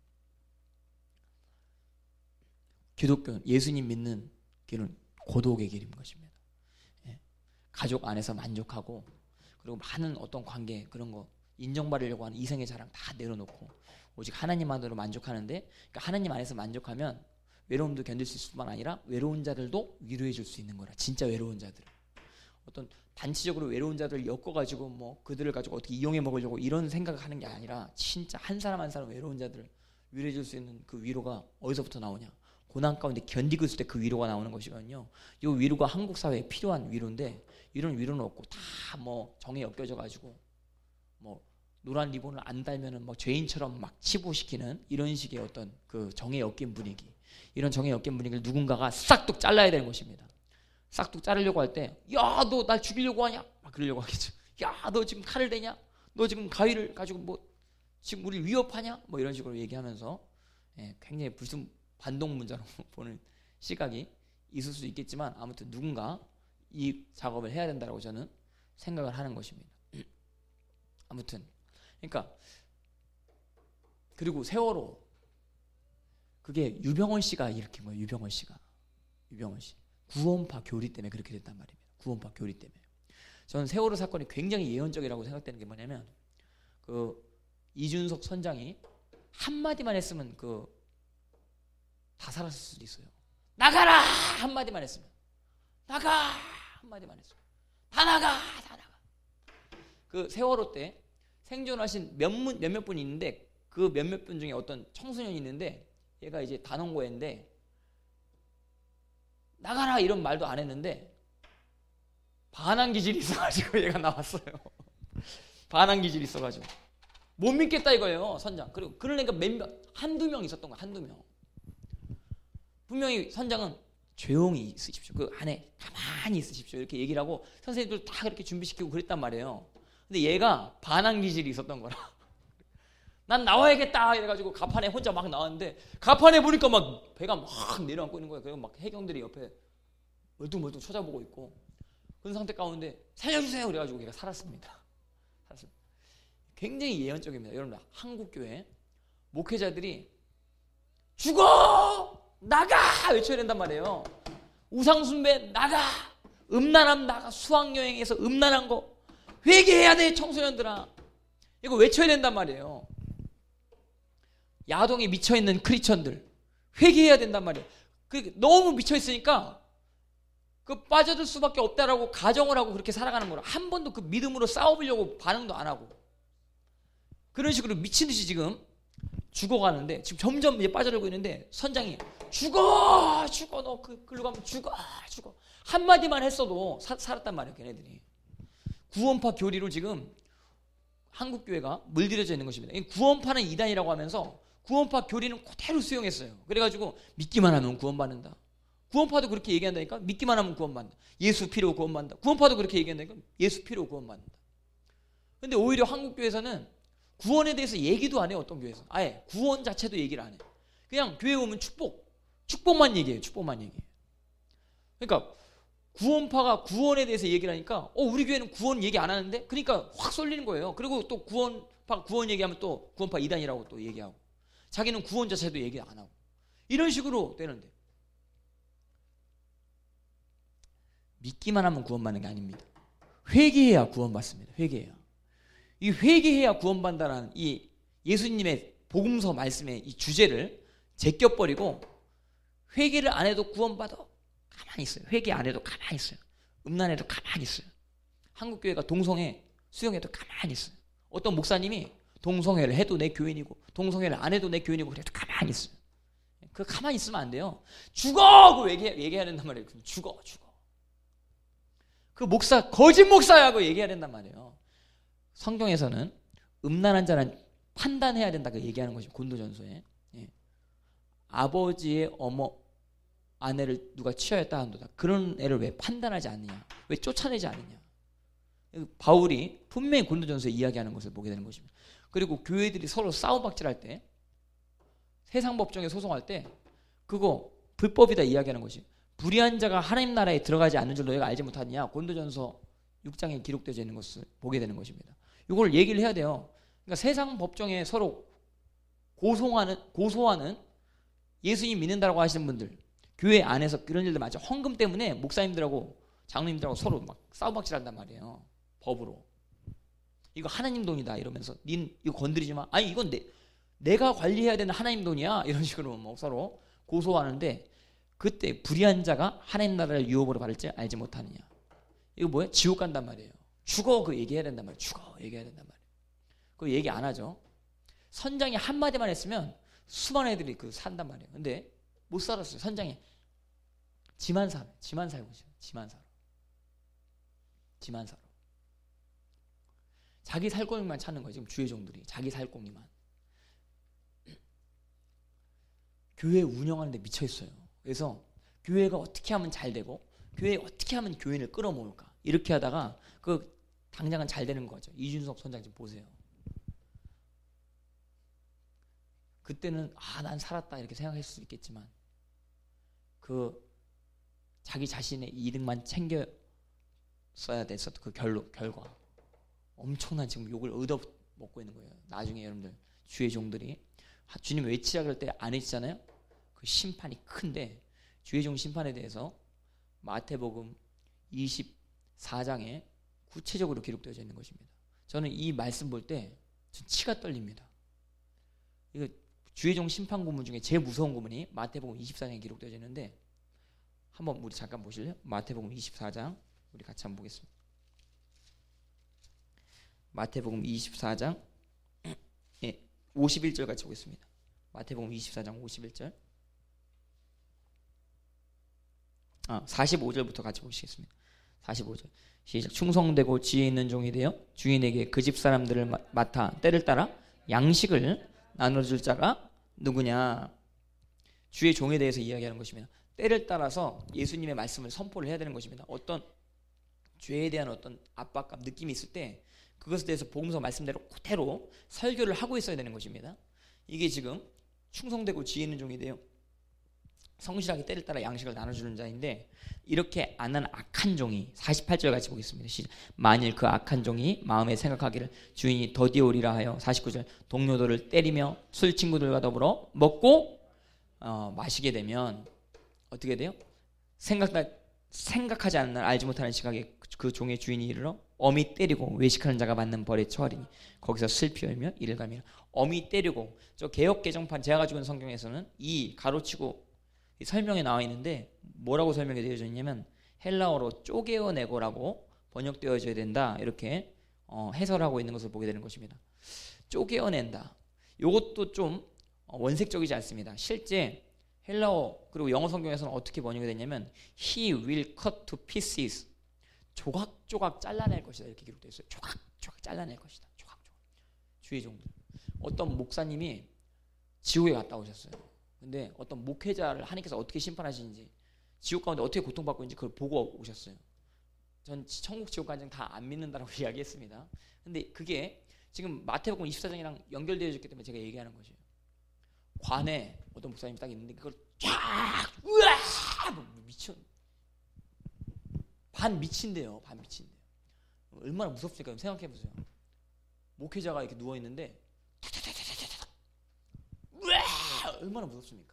기독교는 예수님 믿는 길은 고독의 길인 것입니다. 예. 가족 안에서 만족하고 그리고 많은 어떤 관계 그런 거 인정받으려고 하는 이생의 자랑 다 내려놓고 오직 하나님만으로 만족하는데, 그러니까 하나님 안에서 만족하면 외로움도 견딜 수 있을 뿐만 아니라 외로운 자들도 위로해 줄 수 있는 거라. 진짜 외로운 자들. 어떤 단체적으로 외로운 자들을 엮어가지고 뭐 그들을 가지고 어떻게 이용해 먹으려고 이런 생각을 하는 게 아니라 진짜 한 사람 한 사람 외로운 자들을 위로해 줄 수 있는 그 위로가 어디서부터 나오냐. 고난 가운데 견디고 있을 때 그 위로가 나오는 것이거든요. 이 위로가 한국 사회에 필요한 위로인데 이런 위로는 없고 다 뭐 정에 엮여져 가지고 뭐 노란 리본을 안 달면은 뭐 죄인처럼 막 치부시키는 이런 식의 어떤 그 정에 엮인 분위기, 이런 정에 엮인 분위기를 누군가가 싹둑 잘라야 되는 것입니다. 싹둑 자르려고 할 때, 야, 너 날 죽이려고 하냐? 막 그러려고 하겠죠. 야, 너 지금 칼을 대냐? 너 지금 가위를 가지고 뭐 지금 우리를 위협하냐? 뭐 이런 식으로 얘기하면서 예, 굉장히 무슨 반동문자로 보는 시각이 있을 수 있겠지만 아무튼 누군가 이 작업을 해야 된다고 저는 생각을 하는 것입니다. 아무튼 그러니까 그리고 세월호 그게 유병원 씨가 일으킨 거예요. 유병원 씨가 유병원 씨 구원파 교리 때문에 그렇게 됐단 말입니다. 구원파 교리 때문에. 저는 세월호 사건이 굉장히 예언적이라고 생각되는 게 뭐냐면 그 이준석 선장이 한마디만 했으면 그 다 살았을 수도 있어요. 나가라! 한마디만 했으면. 나가! 한마디만 했으면. 다 나가! 다 나가! 그 세월호 때 생존하신 몇몇, 몇몇 분이 있는데 그 몇몇 분 중에 어떤 청소년이 있는데 얘가 이제 단원고인데 나가라 이런 말도 안 했는데 반항 기질이 있어가지고 얘가 나왔어요. 반항 기질이 있어가지고 못 믿겠다 이거예요, 선장. 그리고 그러니까 몇몇 한두 명 있었던 거야. 한두 명. 분명히 선장은 조용히 있으십시오. 그 안에 가만히 있으십시오. 이렇게 얘기를 하고 선생님들 다 그렇게 준비시키고 그랬단 말이에요. 근데 얘가 반항 기질이 있었던 거라. 난 나와야겠다 이래가지고 가판에 혼자 막 나왔는데 가판에 보니까 막 배가 막 내려앉고 있는 거예요. 그리고 막 해경들이 옆에 멀뚱멀뚱 쳐다보고 있고 그런 상태 가운데 살려주세요 그래가지고 걔가 살았습니다. 살았습니다. 굉장히 예언적입니다. 여러분 한국교회 목회자들이 죽어! 나가! 외쳐야 된단 말이에요. 우상숭배 나가! 음란함 나가! 수학여행에서 음란한 거 회개해야 돼 청소년들아. 이거 외쳐야 된단 말이에요. 야동에 미쳐있는 크리스천들 회개해야 된단 말이에요. 그 너무 미쳐있으니까 그 빠져들 수밖에 없다라고 가정을 하고 그렇게 살아가는 거라. 한 번도 그 믿음으로 싸워보려고 반응도 안 하고 그런 식으로 미친 듯이 지금 죽어가는데 지금 점점 이제 빠져들고 있는데 선장이 죽어 죽어 너 그 글로 가면 죽어 죽어 한마디만 했어도 사, 살았단 말이에요. 걔네들이 구원파 교리로 지금 한국 교회가 물들여져 있는 것입니다. 구원파는 이단이라고 하면서 구원파 교리는 그대로 수용했어요. 그래가지고 믿기만 하면 구원받는다. 구원파도 그렇게 얘기한다니까. 믿기만 하면 구원받는다. 예수 피로 구원받는다. 구원파도 그렇게 얘기한다니까. 예수 피로 구원받는다. 근데 오히려 한국 교회에서는 구원에 대해서 얘기도 안 해요. 어떤 교회에서 아예 구원 자체도 얘기를 안 해요. 그냥 교회 오면 축복, 축복만 얘기해요. 축복만 얘기해요. 그러니까 구원파가 구원에 대해서 얘기를 하니까 어 우리 교회는 구원 얘기 안 하는데, 그러니까 확 쏠리는 거예요. 그리고 또 구원파 구원 얘기하면 또 구원파 이단이라고 또 얘기하고, 자기는 구원 자체도 얘기 안 하고, 이런 식으로 되는데, 믿기만 하면 구원받는 게 아닙니다. 회개해야 구원받습니다. 회개해야. 이 회개해야 구원받는다는 이 예수님의 복음서 말씀의 이 주제를 제껴버리고 회개를 안 해도 구원받아 가만히 있어요. 회개 안 해도 가만히 있어요. 음란해도 가만히 있어요. 한국교회가 동성애 수용해도 가만히 있어요. 어떤 목사님이 동성애를 해도 내 교인이고 동성애를 안 해도 내 교인이고 그래도 가만히 있어요. 그 가만히 있으면 안 돼요. 죽어! 그 얘기, 얘기해야 된단 말이에요. 죽어 죽어. 그 목사 거짓 목사야고 얘기해야 된단 말이에요. 성경에서는 음란한 자는 판단해야 된다고 얘기하는 것이 고린도전서에. 예. 아버지의 어머 아내를 누가 취하였다 한도다. 그런 애를 왜 판단하지 않느냐? 왜 쫓아내지 않느냐? 바울이 분명히 고린도전서에 이야기하는 것을 보게 되는 것입니다. 그리고 교회들이 서로 싸움박질할 때, 세상 법정에 소송할 때 그거 불법이다 이야기하는 것이, 불의한 자가 하나님 나라에 들어가지 않는 줄 너희가 알지 못하느냐? 고린도전서 육 장에 기록되어 있는 것을 보게 되는 것입니다. 이걸 얘기를 해야 돼요. 그러니까 세상 법정에 서로 고소하는 고소하는 예수님 믿는다고 하시는 분들, 교회 안에서 그런 일들 많죠. 헌금 때문에 목사님들하고 장로님들하고 서로 막 싸움박질한단 말이에요. 법으로. 이거 하나님 돈이다 이러면서 닌 이거 건드리지 마. 아니 이건 내, 내가 관리해야 되는 하나님 돈이야. 이런 식으로 뭐 서로 고소하는데, 그때 불의한 자가 하나님 나라를 유업으로 받을지 알지 못하느냐. 이거 뭐야? 지옥 간단 말이에요. 죽어 그 얘기해야 된단 말이에요. 죽어 얘기해야 된단 말이에요. 그거 얘기 안 하죠. 선장이 한마디만 했으면 수많은 애들이 그 산단 말이에요. 근데 못 살았어요. 선장이 지만 살아. 지만 살고 있어요. 지만 살아. 지만 살아. 자기 살고기만 찾는 거예요. 지금 주의 종들이. 자기 살고기만. 교회 운영하는 데 미쳐 있어요. 그래서 교회가 어떻게 하면 잘 되고 교회에 어떻게 하면 교인을 끌어모을까, 이렇게 하다가 그 당장은 잘 되는 거죠. 이준석 선장 좀 보세요. 그때는 아, 난 살았다 이렇게 생각할 수 있겠지만 그 자기 자신의 이득만 챙겨 써야 됐었던 그 결로, 결과 엄청난 지금 욕을 얻어 먹고 있는 거예요. 나중에 여러분들 주의 종들이 주님 외치라 그럴 때 안 외치잖아요. 그 심판이 큰데, 주의 종 심판에 대해서 마태복음 이십사 장에 구체적으로 기록되어 있는 것입니다. 저는 이 말씀 볼 때 치가 떨립니다. 이거 주의 종 심판 고문 중에 제일 무서운 고문이 마태복음 이십사 장에 기록되어 있는데, 한번 우리 잠깐 보실래요? 마태복음 이십사 장 우리 같이 한번 보겠습니다. 마태복음 이십사 장 예, 오십일 절 같이 보겠습니다. 마태복음 이십사 장 오십일 절. 아, 사십오 절부터 같이 보시겠습니다. 사십오 절. 시작. 충성되고 지혜 있는 종이 되어 주인에게 그 집 사람들을 맡아 때를 따라 양식을 나눠줄 자가 누구냐. 주의 종에 대해서 이야기하는 것입니다. 때를 따라서 예수님의 말씀을 선포를 해야 되는 것입니다. 어떤 죄에 대한 어떤 압박감, 느낌이 있을 때 그것에 대해서 복음서 말씀대로 그대로 설교를 하고 있어야 되는 것입니다. 이게 지금 충성되고 지혜 있는 종이 되어 성실하게 때를 따라 양식을 나눠주는 자인데, 이렇게 안 한 악한 종이, 사십팔 절 같이 보겠습니다. 시작. 만일 그 악한 종이 마음에 생각하기를 주인이 더디오리라 하여, 사십구 절, 동료들을 때리며 술 친구들과 더불어 먹고 어, 마시게 되면 어떻게 돼요? 생각나, 생각하지 않는 날 알지 못하는 시각에 그 종의 주인이 이르러 어미 때리고 외식하는 자가 받는 벌에 처하리니 거기서 슬피 울며 이를 갈미라. 어미 때리고, 저 개역 개정판 제가 가지고 있는 성경에서는 이 가로치고 이 설명에 나와 있는데 뭐라고 설명이 되어져 있냐면 헬라어로 쪼개어내고라고 번역되어져야 된다, 이렇게 어, 해설하고 있는 것을 보게 되는 것입니다. 쪼개어낸다. 이것도 좀 원색적이지 않습니다. 실제 헬라어 그리고 영어 성경에서는 어떻게 번역이 되냐면 He will cut to pieces, 조각조각 잘라낼 것이다, 이렇게 기록되어 있어요. 조각조각 잘라낼 것이다. 조각조각. 주의 종들. 어떤 목사님이 지옥에 갔다 오셨어요. 근데 어떤 목회자를 하나님께서 어떻게 심판하시는지, 지옥 가운데 어떻게 고통받고 있는지 그걸 보고 오셨어요. 전 천국 지옥 간증 다 안 믿는다라고 이야기했습니다. 근데 그게 지금 마태복음 이십사 장이랑 연결되어 있기 때문에 제가 얘기하는 것이에요. 관에 어떤 목사님이 딱 있는데 그걸 쫙 우와 미쳐 반 미친대요. 반 미친대요. 얼마나 무섭습니까? 생각해 보세요. 목회자가 이렇게 누워 있는데 우와 얼마나 무섭습니까?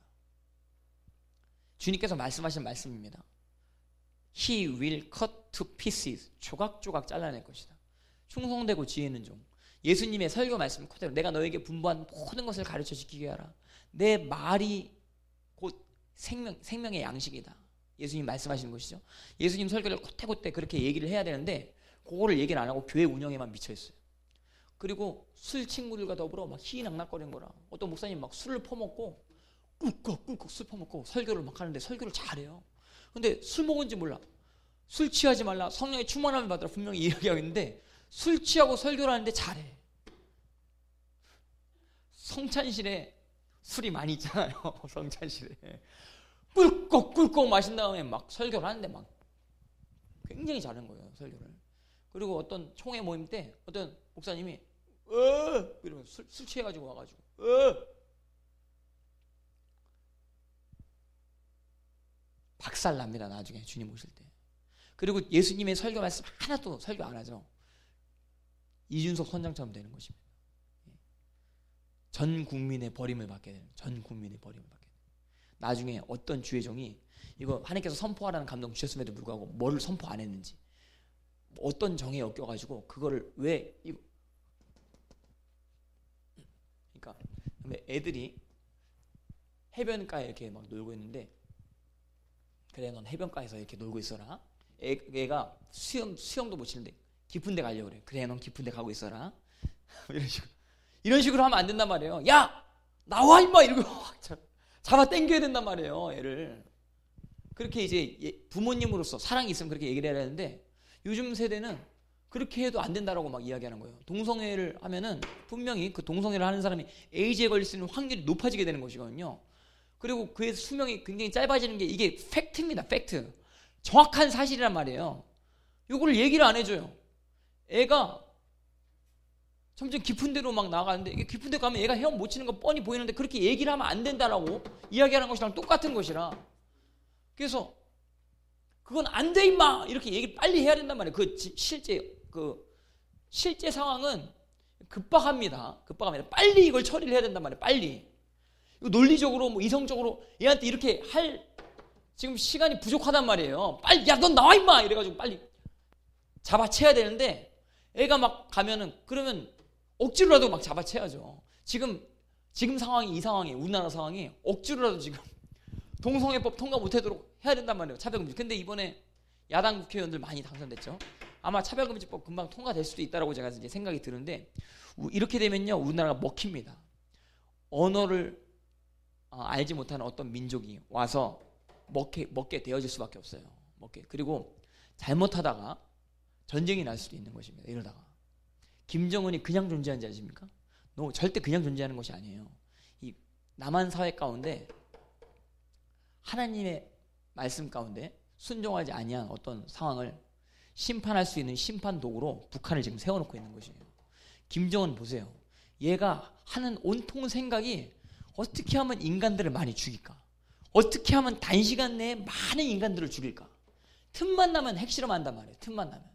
주님께서 말씀하신 말씀입니다. He will cut to pieces. 조각조각 잘라낼 것이다. 충성되고 지혜 있는 종. 예수님의 설교 말씀 그대로 내가 너에게 분부한 모든 것을 가르쳐 지키게 하라. 내 말이 곧 생명, 생명의 양식이다. 예수님 말씀하시는 것이죠. 예수님 설교를 곧대곧대 그렇게 얘기를 해야 되는데 그거를 얘기를 안 하고 교회 운영에만 미쳐있어요. 그리고 술 친구들과 더불어 막 희낙낙거리는 거라. 어떤 목사님 막 술을 퍼먹고 꿀꺽꿀꺽 술 퍼먹고 설교를 막 하는데 설교를 잘해요. 근데 술 먹은지 몰라. 술 취하지 말라. 성령의 충만함을 받으라. 분명히 이야기하고 있는데 술 취하고 설교를 하는데 잘해. 성찬실에 술이 많이 있잖아요. 성찬실에. 꿀꺽 꿀꺽 마신 다음에 막 설교를 하는데 막 굉장히 잘하는 거예요. 설교를. 그리고 어떤 총회 모임 때 어떤 목사님이 어 이러면 술, 술 취해가지고 와가지고 어 박살 납니다. 나중에 주님 오실 때. 그리고 예수님의 설교 말씀 하나도 설교 안 하죠. 이준석 선장처럼 되는 것입니다. 전 국민의 버림을 받게 되는, 전 국민의 버림을 받게 되는. 나중에 어떤 주의 종이 이거 하나님께서 선포하라는 감동 주셨음에도 불구하고 뭐를 선포 안 했는지 어떤 정에 엮여가지고 그거를 왜 이거 그러니까 애들이 해변가에 이렇게 막 놀고 있는데 그래 넌 해변가에서 이렇게 놀고 있어라. 애, 애가 수영, 수영도 못 치는데 깊은 데 가려고 그래. 그래 넌 깊은 데 가고 있어라. 이런 식으로 이런 식으로 하면 안 된단 말이에요. 야 나와 임마 이러고 잡아 당겨야 된단 말이에요. 애를 그렇게 이제 부모님으로서 사랑이 있으면 그렇게 얘기를 해야 되는데 요즘 세대는 그렇게 해도 안 된다라고 막 이야기하는 거예요. 동성애를 하면은 분명히 그 동성애를 하는 사람이 에이즈에 걸릴 수 있는 확률이 높아지게 되는 것이거든요. 그리고 그의 수명이 굉장히 짧아지는 게 이게 팩트입니다. 팩트. 정확한 사실이란 말이에요. 이걸 얘기를 안 해줘요. 애가 점점 깊은 데로 막 나가는데 이게 깊은 데 가면 얘가 헤엄 못 치는 거 뻔히 보이는데 그렇게 얘기를 하면 안 된다라고 이야기하는 것이랑 똑같은 것이라. 그래서 그건 안 돼 임마 이렇게 얘기를 빨리 해야 된단 말이에요. 그 지, 실제 그 실제 상황은 급박합니다. 급박합니다. 빨리 이걸 처리를 해야 된단 말이에요. 빨리. 이거 논리적으로 뭐 이성적으로 얘한테 이렇게 할 지금 시간이 부족하단 말이에요. 빨리 야 넌 나와 임마 이래가지고 빨리 잡아채야 되는데 애가 막 가면은 그러면 억지로라도 막 잡아채야죠. 지금 지금 상황이 이 상황이 우리나라 상황이 억지로라도 지금 동성애법 통과 못하도록 해야 된단 말이에요. 차별금지. 근데 이번에 야당 국회의원들 많이 당선됐죠. 아마 차별금지법 금방 통과될 수도 있다라고 제가 이제 생각이 드는데 이렇게 되면요 우리나라가 먹힙니다. 언어를 알지 못하는 어떤 민족이 와서 먹게 먹게 되어질 수밖에 없어요. 먹게. 그리고 잘못하다가 전쟁이 날 수도 있는 것입니다. 이러다가 김정은이 그냥 존재하는지 아십니까? 너 절대 그냥 존재하는 것이 아니에요. 이 남한 사회 가운데 하나님의 말씀 가운데 순종하지 아니한 어떤 상황을 심판할 수 있는 심판 도구로 북한을 지금 세워놓고 있는 것이에요. 김정은 보세요. 얘가 하는 온통 생각이 어떻게 하면 인간들을 많이 죽일까? 어떻게 하면 단시간 내에 많은 인간들을 죽일까? 틈만 나면 핵실험 한단 말이에요. 틈만 나면.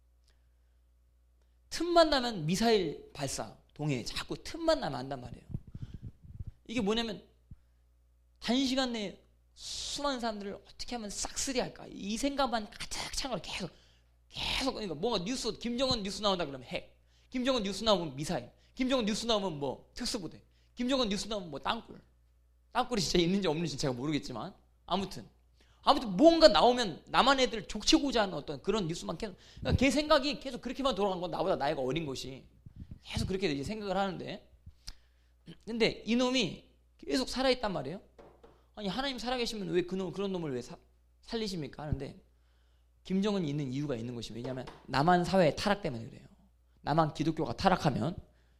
틈만 나면 미사일 발사, 동해 자꾸 틈만 나면 한단 말이에요. 이게 뭐냐면 단시간 내에 수많은 사람들을 어떻게 하면 싹쓸이 할까? 이 생각만 가득 찬 걸 계속 계속 그러니까 뭔가 뉴스 김정은 뉴스 나온다 그러면 핵, 김정은 뉴스 나오면 미사일, 김정은 뉴스 나오면 뭐 특수부대, 김정은 뉴스 나오면 뭐 땅굴. 땅굴이 진짜 있는지 없는지 제가 모르겠지만 아무튼 아무튼 뭔가 나오면 남한 애들 족치고자 하는 어떤 그런 뉴스만 계속 그러니까 걔 생각이 계속 그렇게만 돌아간 건 나보다 나이가 어린 것이 계속 그렇게 이제 생각을 하는데 근데 이놈이 계속 살아있단 말이에요. 아니 하나님 살아계시면 왜 그놈 그런 놈을 왜 사, 살리십니까 하는데 김정은이 있는 이유가 있는 것이 왜냐하면 남한 사회의 타락 때문에 그래요. 남한 기독교가 타락하면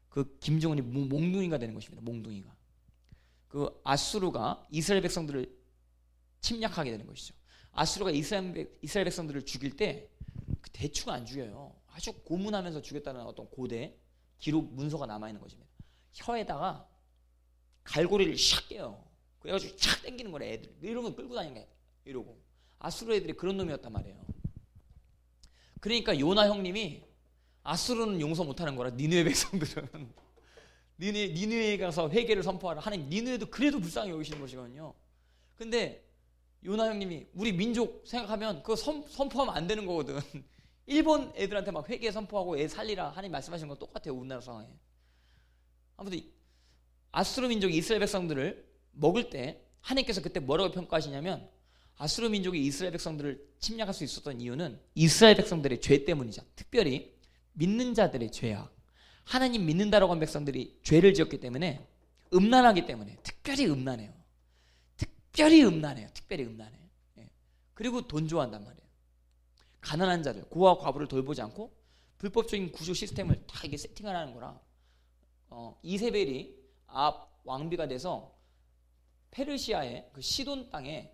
그 김정은이 몽둥이가 되는 것입니다. 몽둥이가. 그 아수르가 이스라엘 백성들을 침략하게 되는 것이죠. 아수르가 이스라엘, 백, 이스라엘 백성들을 죽일 때 대충 안 죽여요. 아주 고문하면서 죽였다는 어떤 고대 기록 문서가 남아있는 것입니다. 혀에다가 갈고리를 샥 깨요. 그래가지고 샥 당기는 거래. 애들 이러면 끌고 다니는 거야. 이러고. 아수르 애들이 그런 놈이었단 말이에요. 그러니까 요나 형님이 아수르는 용서 못하는 거라. 니느웨 백성들은 니느웨, 니느웨에 가서 회개를 선포하라. 하나님 니느웨도 그래도 불쌍히 여기시는 것이거든요. 근데 요나 형님이 우리 민족 생각하면 그거 선, 선포하면 안 되는 거거든. 일본 애들한테 막 회개 선포하고 애 살리라 하나님 말씀하시는 건 똑같아요. 우리나라 상황에. 아무튼 아수르 민족이 이스라엘 백성들을 먹을 때 하나님께서 그때 뭐라고 평가하시냐면 아수르 민족이 이스라엘 백성들을 침략할 수 있었던 이유는 이스라엘 백성들의 죄 때문이죠. 특별히 믿는 자들의 죄악. 하나님 믿는다라고 한 백성들이 죄를 지었기 때문에 음란하기 때문에 특별히 음란해요. 특별히 음란해요. 특별히 음란해. 예. 그리고 돈 좋아한단 말이에요. 가난한 자들, 고아 과부를 돌보지 않고 불법적인 구조 시스템을 다 이게 세팅하라는 거라. 어, 이세벨이 앞 왕비가 돼서 페르시아의 그 시돈 땅에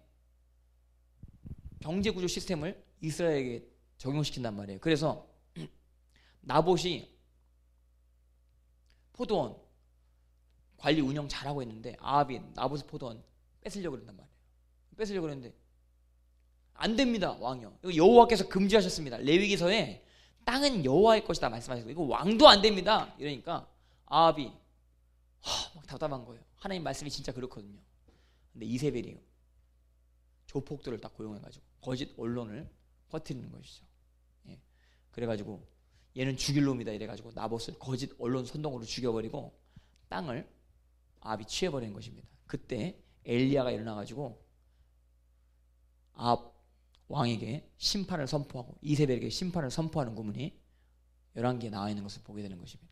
경제 구조 시스템을 이스라엘에게 적용시킨단 말이에요. 그래서 나봇이 포도원 관리 운영 잘하고 있는데 아합이 나봇의 포도원 뺏으려고 그런단 말이에요. 뺏으려고 그랬는데 안 됩니다. 왕이요. 이거 여호와께서 금지하셨습니다. 레위기서에 땅은 여호와의 것이다 말씀하시고 이거 왕도 안 됩니다. 이러니까 아합이 하, 막 답답한 거예요. 하나님 말씀이 진짜 그렇거든요. 근데 이세벨이요. 조폭들을 딱 고용해가지고 거짓 언론을 퍼뜨리는 것이죠. 예. 그래가지고 얘는 죽일 놈이다 이래가지고 나봇을 거짓 언론 선동으로 죽여버리고 땅을 아합이 취해버리는 것입니다. 그때 엘리야가 일어나가지고 아합 왕에게 심판을 선포하고 이세벨에게 심판을 선포하는 구문이 열왕기에 나와 있는 것을 보게 되는 것입니다.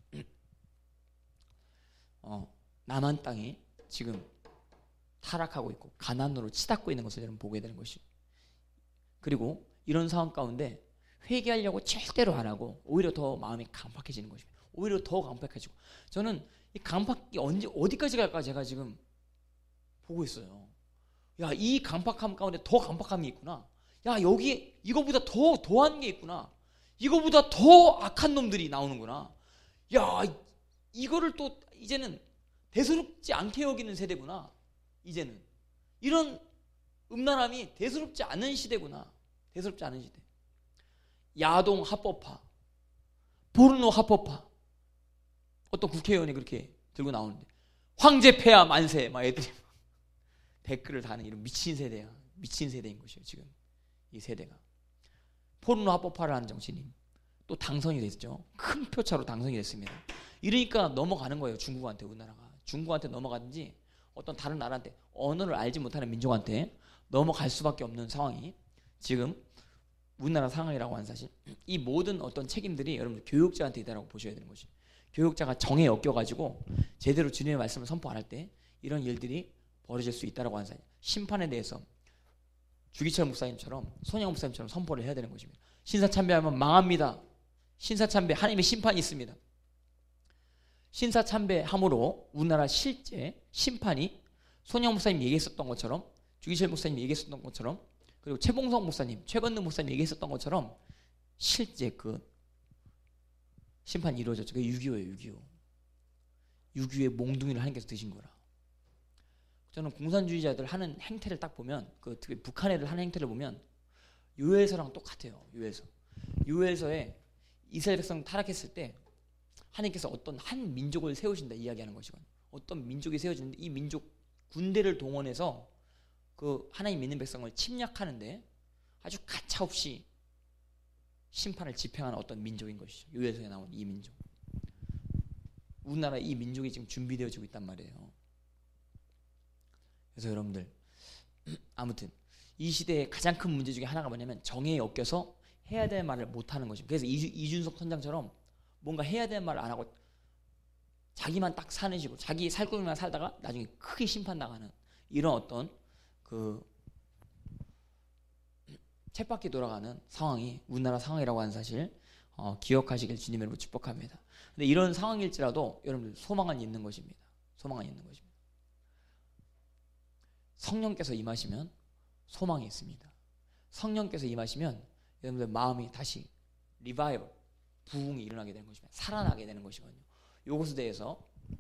어, 남한 땅이 지금 타락하고 있고 가난으로 치닫고 있는 것을 여러분 보게 되는 것이죠. 그리고 이런 상황 가운데 회개하려고 절대로 안 하고 오히려 더 마음이 강팍해지는 것입니다. 오히려 더 강팍해지고 저는 이 강팍이 언제 어디까지 갈까 제가 지금 보고 있어요. 야, 이 강팍함 가운데 더 강팍함이 있구나. 야, 여기 이거보다 더 더한 게 있구나. 이거보다 더 악한 놈들이 나오는구나. 야, 이거를 또 이제는 대수롭지 않게 여기는 세대구나. 이제는 이런 음란함이 대수롭지 않은 시대구나. 대수롭지 않은 시대. 야동 합법화, 포르노 합법화. 어떤 국회의원이 그렇게 들고 나오는데 황제 폐하 만세 막 애들이 댓글을 다는 이런 미친 세대야. 미친 세대인 것이에요. 지금 이 세대가 포르노 합법화를 하는 정치인 또 당선이 됐죠. 큰 표차로 당선이 됐습니다. 이러니까 넘어가는 거예요. 중국한테. 우리나라가 중국한테 넘어가든지 어떤 다른 나라한테 언어를 알지 못하는 민족한테 넘어갈 수밖에 없는 상황이 지금 우리나라 상황이라고 하는 사실. 이 모든 어떤 책임들이 여러분들 교육자한테 있다고 보셔야 되는 것이. 교육자가 정에 엮여가지고 제대로 주님의 말씀을 선포 안 할 때 이런 일들이 벌어질 수 있다고 하는 사실. 심판에 대해서 주기철 목사님처럼 손영 목사님처럼 선포를 해야 되는 것입니다. 신사참배하면 망합니다. 신사참배 하나님의 심판이 있습니다. 신사참배함으로 우리나라 실제 심판이 손영 목사님 얘기했었던 것처럼 주기철 목사님 얘기했었던 것처럼 그리고 최봉성 목사님, 최건능 목사님 얘기했었던 것처럼 실제 그 심판이 이루어졌죠. 그게 육이오예요. 육이오. 육이오의 몽둥이를 하나님께서 드신 거라. 저는 공산주의자들 하는 행태를 딱 보면 그 특히 북한 애들 하는 행태를 보면 요엘서랑 똑같아요. 요엘서. 요엘서에 이스라엘 백성 타락했을 때 하나님께서 어떤 한 민족을 세우신다 이야기하는 것이거든요. 어떤 민족이 세워지는데 이 민족 군대를 동원해서 그 하나님 믿는 백성을 침략하는데 아주 가차없이 심판을 집행하는 어떤 민족인 것이죠. 요엘서에 나온 이 민족. 우리나라 이 민족이 지금 준비되어지고 있단 말이에요. 그래서 여러분들 아무튼 이 시대의 가장 큰 문제 중에 하나가 뭐냐면 정에 엮여서 해야 될 말을 못하는 것입니다. 그래서 이주, 이준석 선장처럼 뭔가 해야 될 말을 안 하고 자기만 딱 사는 식으로 자기 살 거기만 살다가 나중에 크게 심판당하는 이런 어떤 그 쳇바퀴 돌아가는 상황이 우리나라 상황이라고 하는 사실 어, 기억하시길 주님으로 축복합니다. 근데 이런 상황일지라도 여러분들 소망은 있는 것입니다. 소망은 있는 것입니다. 성령께서 임하시면 소망이 있습니다. 성령께서 임하시면 여러분들 마음이 다시 리바이벌, 부흥이 일어나게 되는 것입니다. 살아나게 되는 것이거든요. 이것에 대해서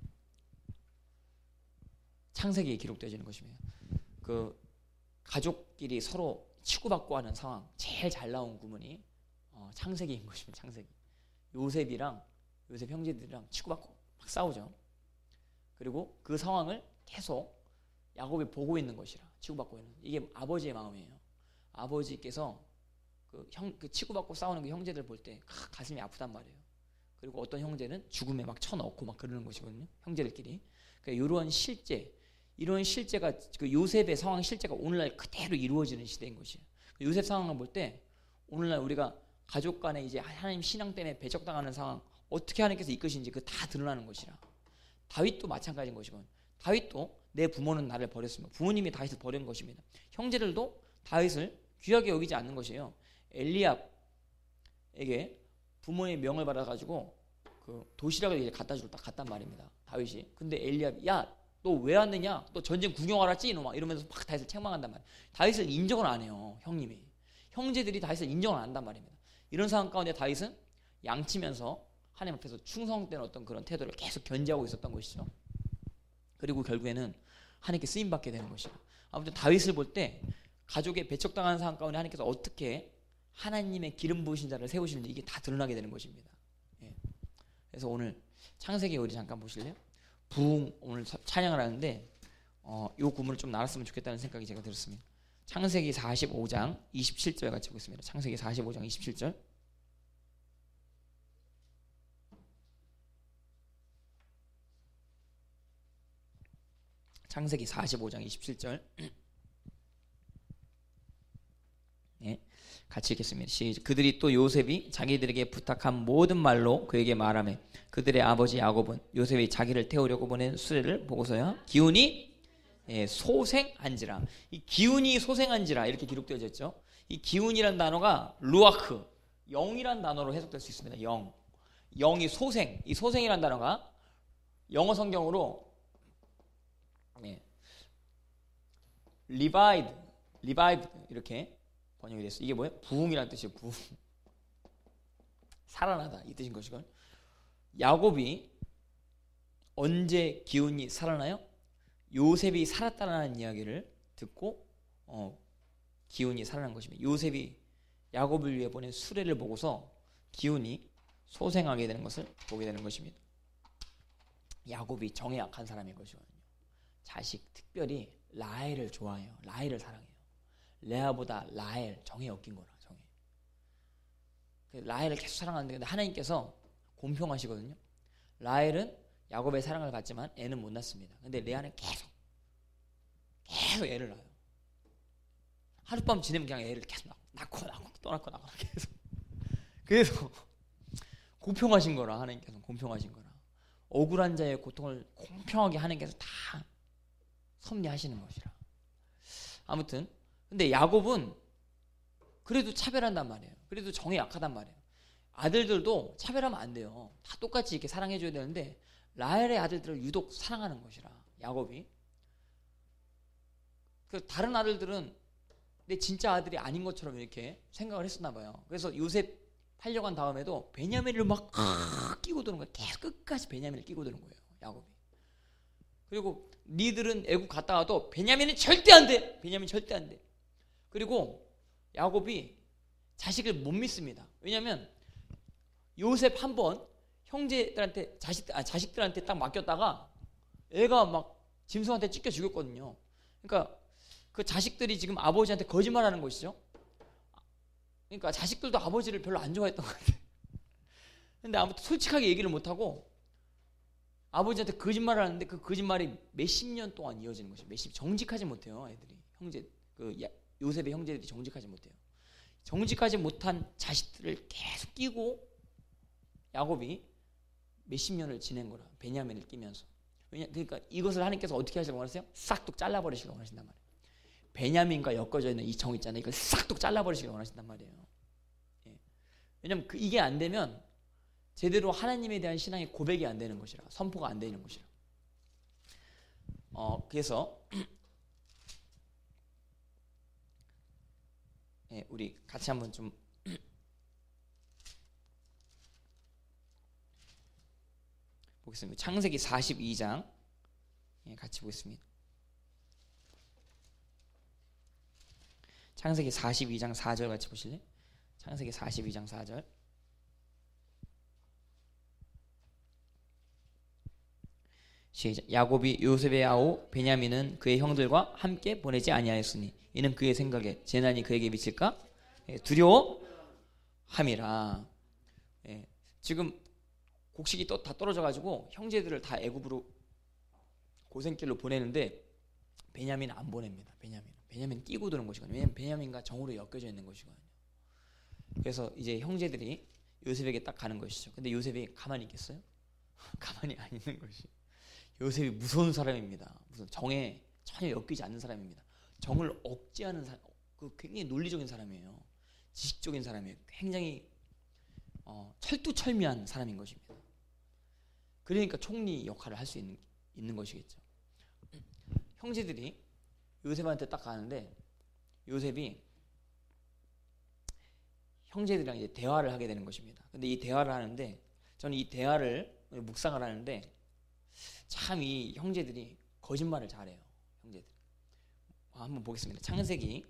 창세기에 기록되어지는 것입니다. 그 가족끼리 서로 치고받고 하는 상황, 제일 잘 나온 구문이 어, 창세기인 것입니다. 창세기. 요셉이랑 요셉 형제들이랑 치고받고 막 싸우죠. 그리고 그 상황을 계속 야곱이 보고 있는 것이라, 치고받고 있는, 이게 아버지의 마음이에요. 아버지께서 그 형, 그 치고받고 싸우는 그 형제들 볼 때 가슴이 아프단 말이에요. 그리고 어떤 형제는 죽음에 막 쳐넣고 막 그러는 것이거든요. 형제들끼리. 그러니까 이런 실제, 이런 실제가 그 요셉의 상황 실제가 오늘날 그대로 이루어지는 시대인 것이에요. 요셉 상황을 볼 때 오늘날 우리가 가족 간에 이제 하나님 신앙 때문에 배척당하는 상황, 어떻게 하나님께서 이끄신지 그 다 드러나는 것이라. 다윗도 마찬가지인 것이고, 다윗도 내 부모는 나를 버렸으며, 부모님이 다윗을 버린 것입니다. 형제들도 다윗을 귀하게 여기지 않는 것이에요. 엘리압에게 부모의 명을 받아가지고 그 도시락을 이제 갖다 주러 딱 갔단 말입니다. 다윗이. 근데 엘리압이, 야, 너 왜 왔느냐? 너 전쟁 구경하러 왔지? 이놈아. 이러면서 막 다윗을 책망한단 말이에요. 다윗을 인정을 안 해요. 형님이. 형제들이 다윗을 인정을 안 한단 말입니다. 이런 상황 가운데 다윗은 양치면서 하나님 앞에서 충성된 어떤 그런 태도를 계속 견지하고 있었던 것이죠. 그리고 결국에는 하나님께 쓰임받게 되는 것이죠. 아무튼 다윗을 볼 때 가족의 배척당하는 상황 가운데 하나님께서 어떻게 하나님의 기름 부으신 자를 세우시는지 이게 다 드러나게 되는 것입니다. 예. 그래서 오늘 창세기 우리 잠깐 보실래요? 부흥 오늘 찬양을 하는데 어, 이 구문을 좀 나눴으면 좋겠다는 생각이 제가 들었습니다. 창세기 사십오 장 이십칠 절 같이 보겠습니다. 창세기 사십오 장 이십칠 절. 창세기 사십오 장 이십칠 절. 네, 같이 읽겠습니다. 시작. 그들이 또 요셉이 자기들에게 부탁한 모든 말로 그에게 말하며 그들의 아버지 야곱은 요셉이 자기를 태우려고 보낸 수레를 보고서야 기운이 예, 소생한지라. 이 기운이 소생한지라 이렇게 기록되어졌죠. 이 기운이란 단어가 루아크, 영이란 단어로 해석될 수 있습니다. 영, 영이 소생. 이 소생이란 단어가 영어 성경으로 예, 리바이드, 리바이드 이렇게 번역이 됐어요. 이게 뭐예요? 부흥이라는 뜻이에요. 부흥. 살아나다 이 뜻인 것이건. 야곱이 언제 기운이 살아나요? 요셉이 살았다는 이야기를 듣고 어, 기운이 살아난 것입니다. 요셉이 야곱을 위해 보낸 수레를 보고서 기운이 소생하게 되는 것을 보게 되는 것입니다. 야곱이 정에 약한 사람인 것이거든요. 자식, 특별히 라헬을 좋아해요. 라헬을 사랑해요. 레아보다 라헬, 정에 엮인 거라. 정에. 라헬을 계속 사랑하는데 하나님께서 공평하시거든요. 라헬은 야곱의 사랑을 받지만 애는 못 낳습니다. 근데 레아는 계속 계속 애를 낳아요. 하룻밤 지내면 그냥 애를 계속 낳고 낳고 또 낳고 낳고 계속. 그래서 공평하신 거라. 하나님께서 공평하신 거라. 억울한 자의 고통을 공평하게 하나님께서 다 섭리하시는 것이라. 아무튼 근데 야곱은 그래도 차별한단 말이에요. 그래도 정이 약하단 말이에요. 아들들도 차별하면 안 돼요. 다 똑같이 이렇게 사랑해줘야 되는데 라헬의 아들들을 유독 사랑하는 것이라. 야곱이. 그 다른 아들들은 내 진짜 아들이 아닌 것처럼 이렇게 생각을 했었나 봐요. 그래서 요셉 팔려간 다음에도 베냐민을 막 끼고 드는 거예요. 계속 끝까지 베냐민을 끼고 드는 거예요. 야곱이. 그리고 니들은 애국 갔다 와도 베냐민은 절대 안 돼. 베냐민 절대 안 돼. 그리고 야곱이 자식을 못 믿습니다. 왜냐하면 요셉 한 번 형제들한테 자식 아 자식들한테 딱 맡겼다가 애가 막 짐승한테 찢겨 죽였거든요. 그러니까 그 자식들이 지금 아버지한테 거짓말하는 것이죠. 그러니까 자식들도 아버지를 별로 안 좋아했던 것 같아요. 근데 아무튼 솔직하게 얘기를 못 하고 아버지한테 거짓말을 하는데 그 거짓말이 몇십 년 동안 이어지는 것이에요. 몇십 정직하지 못해요, 애들이. 형제 그 요셉의 형제들이 정직하지 못해요. 정직하지 못한 자식들을 계속 끼고 야곱이 몇십 년을 지낸 거라. 베냐민을 끼면서. 왜냐 그러니까 이것을 하나님께서 어떻게 하시려고 하세요? 싹둑 잘라버리시려고 하신단 말이에요. 베냐민과 엮어져 있는 이 정 있잖아요. 이걸 싹둑 잘라버리시려고 하신단 말이에요. 예. 왜냐하면 그 이게 안 되면 제대로 하나님에 대한 신앙의 고백이 안 되는 것이라, 선포가 안 되는 것이라. 어 그래서 예, 우리 같이 한번 좀 보겠습니다. 창세기 사십이 장 예, 같이 보겠습니다. 창세기 사십이 장 사 절 같이 보실래요? 창세기 사십이 장 사 절. 시작. 야곱이 요셉의 아우 베냐민은 그의 형들과 함께 보내지 아니하였으니 이는 그의 생각에 재난이 그에게 미칠까 예, 두려워함이라. 예, 지금 곡식이 또 다 떨어져 가지고 형제들을 다 애굽으로 고생길로 보내는데 베냐민은 안 보냅니다. 베냐민 베냐민 끼고 드는 것이거든요. 왜냐하면 베냐민과 정으로 엮여져 있는 것이거든요. 그래서 이제 형제들이 요셉에게 딱 가는 것이죠. 근데 요셉이 가만히 있겠어요? 가만히 안 있는 것이. 요셉이 무서운 사람입니다. 무슨 정에 전혀 엮이지 않는 사람입니다. 정을 억제하는 사람, 그 굉장히 논리적인 사람이에요. 지식적인 사람이에요. 굉장히 어, 철두철미한 사람인 것입니다. 그러니까 총리 역할을 할 수 있는, 있는 것이겠죠. 형제들이 요셉한테 딱 가는데 요셉이 형제들이랑 이제 대화를 하게 되는 것입니다. 근데 이 대화를 하는데 저는 이 대화를 묵상을 하는데 참 이 형제들이 거짓말을 잘해요. 형제들. 한번 보겠습니다. 창세기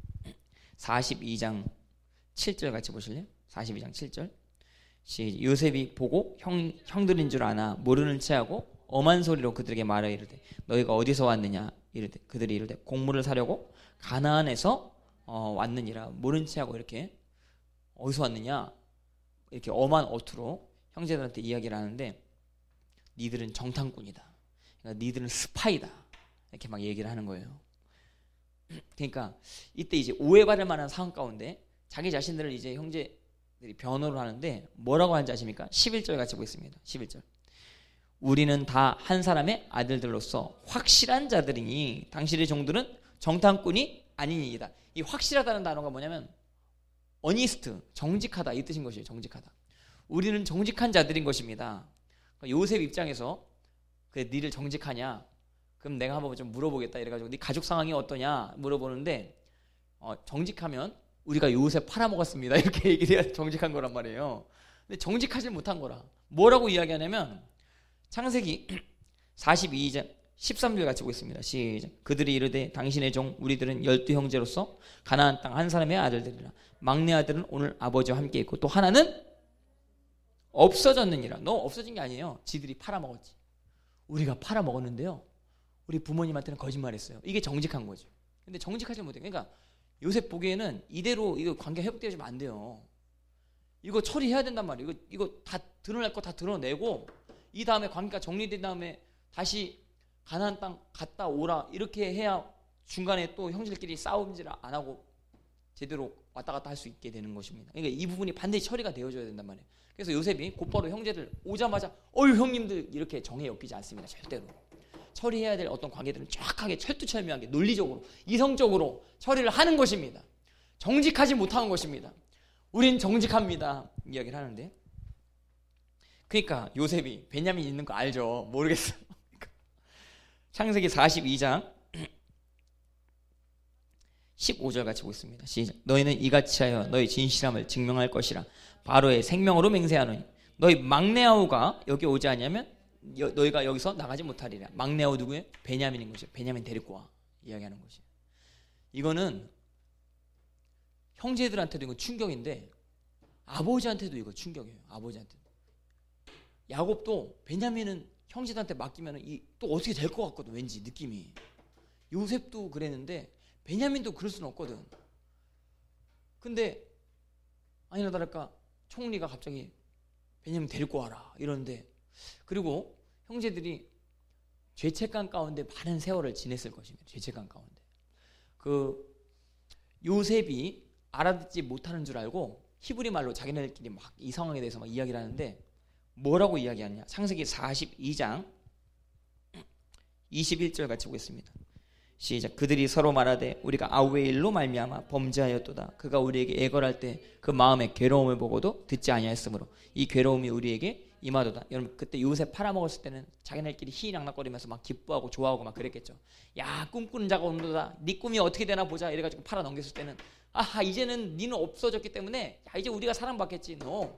사십이 장 칠 절 같이 보실래요? 사십이 장 칠 절. 요셉이 보고 형, 형들인 줄 아나 모르는 체하고 엄한 소리로 그들에게 말하 이르되 너희가 어디서 왔느냐 이르되 그들이 이르되 곡물을 사려고 가나안에서 어, 왔느니라. 모른 체하고 이렇게 어디서 왔느냐 이렇게 엄한 어투로 형제들한테 이야기를 하는데 니들은 정탐꾼이다. 그러니까 니들은 스파이다. 이렇게 막 얘기를 하는 거예요. 그러니까 이때 이제 오해받을 만한 상황 가운데 자기 자신들을 이제 형제들이 변호를 하는데 뭐라고 하는지 아십니까? 십일 절 같이 보겠습니다. 십일 절. 우리는 다 한 사람의 아들들로서 확실한 자들이니 당신의 종들은 정탐꾼이 아니니이다. 이 확실하다는 단어가 뭐냐면 어니스트, 정직하다 이 뜻인 것이에요. 정직하다. 우리는 정직한 자들인 것입니다. 요셉 입장에서 그래 니를 정직하냐? 그럼 내가 한번 좀 물어보겠다 이래가지고 네 가족 상황이 어떠냐 물어보는데 어, 정직하면 우리가 요셉 팔아먹었습니다 이렇게 얘기를 해야 정직한 거란 말이에요. 근데 정직하지 못한 거라. 뭐라고 이야기하냐면 창세기 사십이 장 십삼 절 같이 보겠습니다. 시작. 그들이 이르되 당신의 종 우리들은 열두 형제로서 가나안 땅 한 사람의 아들들이라. 막내 아들은 오늘 아버지와 함께 있고 또 하나는 없어졌느니라. 너 없어진 게 아니에요. 지들이 팔아먹었지. 우리가 팔아먹었는데요. 우리 부모님한테는 거짓말했어요. 이게 정직한 거죠. 근데 정직하지 못해. 그러니까 요셉 보기에는 이대로 이거 관계 회복되어지면 안 돼요. 이거 처리해야 된단 말이에요. 이거 이거 다 드러낼 거 다 드러내고 이 다음에 관계가 정리된 다음에 다시 가나안 땅 갔다 오라 이렇게 해야 중간에 또 형제들끼리 싸움질 안 하고 제대로 왔다 갔다 할 수 있게 되는 것입니다. 그러니까 이 부분이 반드시 처리가 되어져야 된단 말이에요. 그래서 요셉이 곧바로 형제들 오자마자 어유 형님들 이렇게 정에 엮이지 않습니다. 절대로. 처리해야 될 어떤 관계들은 정확하게 철두철미하게 논리적으로 이성적으로 처리를 하는 것입니다. 정직하지 못하는 것입니다. 우린 정직합니다. 이야기를 하는데 그러니까 요셉이 베냐민 있는 거 알죠? 모르겠어요. 창세기 사십이 장 십오 절 같이 보겠습니다. 시작. 너희는 이같이 하여 너희 진실함을 증명할 것이라. 바로의 생명으로 맹세하노니 너희 막내 아우가 여기 오지 않냐면 여, 너희가 여기서 나가지 못하리라. 막내 아우 누구예요? 베냐민인 것이에요. 베냐민 데리고 와 이야기하는 것이에요. 이거는 형제들한테도 이거 충격인데 아버지한테도 이거 충격이에요. 아버지한테. 야곱도 베냐민은 형제들한테 맡기면 또 어떻게 될 것 같거든. 왠지 느낌이. 요셉도 그랬는데 베냐민도 그럴 수는 없거든. 근데 아니나 다를까 총리가 갑자기 베냐민 데리고 와라 이러는데 그리고 형제들이 죄책감 가운데 많은 세월을 지냈을 것입니다. 죄책감 가운데. 그 요셉이 알아듣지 못하는 줄 알고 히브리 말로 자기네들끼리 막 이 상황에 대해서 막 이야기를 하는데 뭐라고 이야기하느냐. 창세기 사십이 장 이십일 절 같이 보겠습니다. 시작. 그들이 서로 말하되 우리가 아우의 일로 말미암아 범죄하였도다. 그가 우리에게 애걸할 때 그 마음의 괴로움을 보고도 듣지 아니하였으므로 이 괴로움이 우리에게 임하도다. 여러분 그때 요셉 팔아먹었을 때는 자기네끼리 희낙낙거리면서 막 기뻐하고 좋아하고 막 그랬겠죠. 야 꿈꾸는 자가 온도다. 네 꿈이 어떻게 되나 보자 이래가지고 팔아 넘겼을 때는 아하 이제는 니는 없어졌기 때문에 야 이제 우리가 사랑받겠지. 너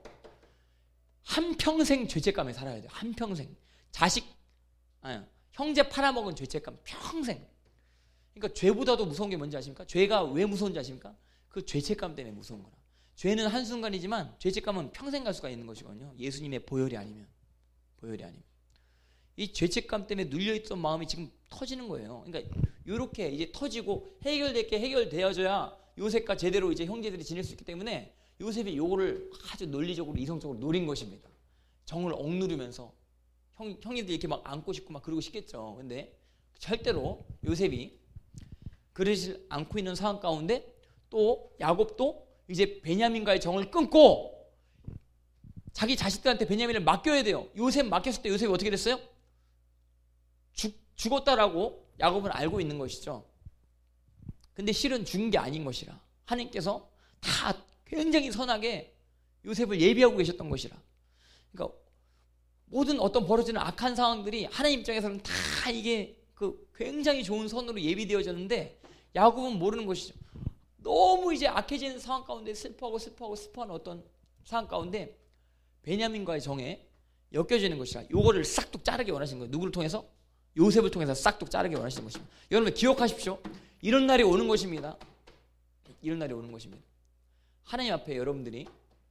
한평생 죄책감에 살아야 돼. 한평생 자식 아니, 형제 팔아먹은 죄책감 평생. 그러니까 죄보다도 무서운 게 뭔지 아십니까? 죄가 왜 무서운지 아십니까? 그 죄책감 때문에 무서운 거라. 죄는 한순간이지만 죄책감은 평생 갈 수가 있는 것이거든요. 예수님의 보혈이 아니면. 보혈이 아니면. 이 죄책감 때문에 눌려있던 마음이 지금 터지는 거예요. 그러니까 이렇게 이제 터지고 해결될 게 해결되어져야 요셉과 제대로 이제 형제들이 지낼 수 있기 때문에 요셉이 요거를 아주 논리적으로 이성적으로 노린 것입니다. 정을 억누르면서 형, 형님들 이렇게 막 안고 싶고 막 그러고 싶겠죠. 근데 절대로 요셉이 그러지 않고 있는 상황 가운데 또 야곱도 이제 베냐민과의 정을 끊고 자기 자식들한테 베냐민을 맡겨야 돼요. 요셉 맡겼을 때 요셉이 어떻게 됐어요? 죽, 죽었다라고 야곱은 알고 있는 것이죠. 근데 실은 죽은 게 아닌 것이라 하나님께서 다 굉장히 선하게 요셉을 예비하고 계셨던 것이라. 그러니까 모든 어떤 벌어지는 악한 상황들이 하나님 입장에서는 다 이게 그 굉장히 좋은 선으로 예비되어졌는데 야곱은 모르는 것이죠. 너무 이제 악해진 상황 가운데 슬퍼하고 슬퍼하고 슬퍼하는 어떤 상황 가운데 베냐민과의 정에 엮여지는 것이라 요거를 싹둑 자르기 원하시는 거예요. 누구를 통해서? 요셉을 통해서 싹둑 자르기 원하시는 것입니다. 여러분 기억하십시오. 이런 날이 오는 것입니다. 이런 날이 오는 것입니다. 하나님 앞에 여러분들이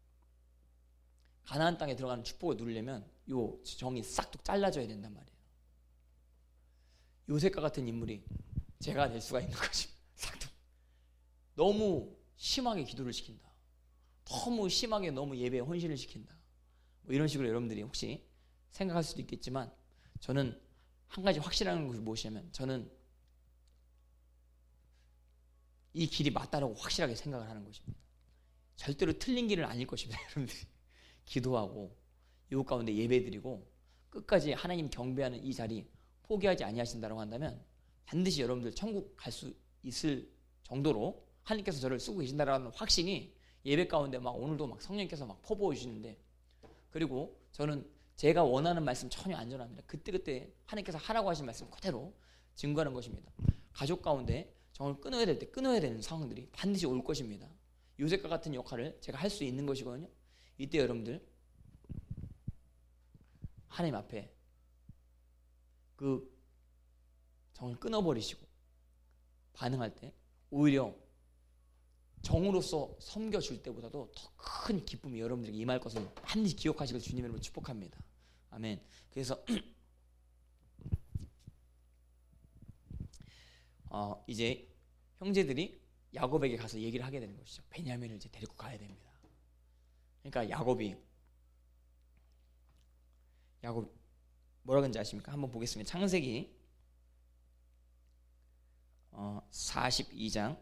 가나안 땅에 들어가는 축복을 누리려면 요 정이 싹둑 잘라져야 된단 말이에요. 요셉과 같은 인물이 제가 될 수가 있는 것입니다. 싹둑. 너무 심하게 기도를 시킨다. 너무 심하게 너무 예배에 헌신을 시킨다. 뭐 이런 식으로 여러분들이 혹시 생각할 수도 있겠지만 저는 한 가지 확실한 것이 무엇이냐면 저는 이 길이 맞다라고 확실하게 생각을 하는 것입니다. 절대로 틀린 길은 아닐 것입니다. 여러분들이 기도하고 이웃 가운데 예배드리고 끝까지 하나님 경배하는 이 자리 포기하지 아니하신다고 한다면 반드시 여러분들 천국 갈 수 있을 정도로 하나님께서 저를 쓰고 계신다라는 확신이 예배 가운데 막 오늘도 막 성령께서 막 퍼부어 주시는데 그리고 저는 제가 원하는 말씀 전혀 안 전합니다. 그때그때 하나님께서 하라고 하신 말씀 그대로 증거하는 것입니다. 가족 가운데 정을 끊어야 될 때 끊어야 되는 상황들이 반드시 올 것입니다. 요셉과 같은 역할을 제가 할 수 있는 것이거든요. 이때 여러분들 하나님 앞에 그 정을 끊어버리시고 반응할 때 오히려 정으로서 섬겨줄 때보다도 더 큰 기쁨이 여러분들에게 임할 것을 반드시 기억하시길 주님의 이름으로 축복합니다. 아멘. 그래서 어, 이제 형제들이 야곱에게 가서 얘기를 하게 되는 것이죠. 베냐민을 이제 데리고 가야 됩니다. 그러니까 야곱이 야곱 뭐라 그런지 아십니까? 한번 보겠습니다. 창세기 어, 사십이 장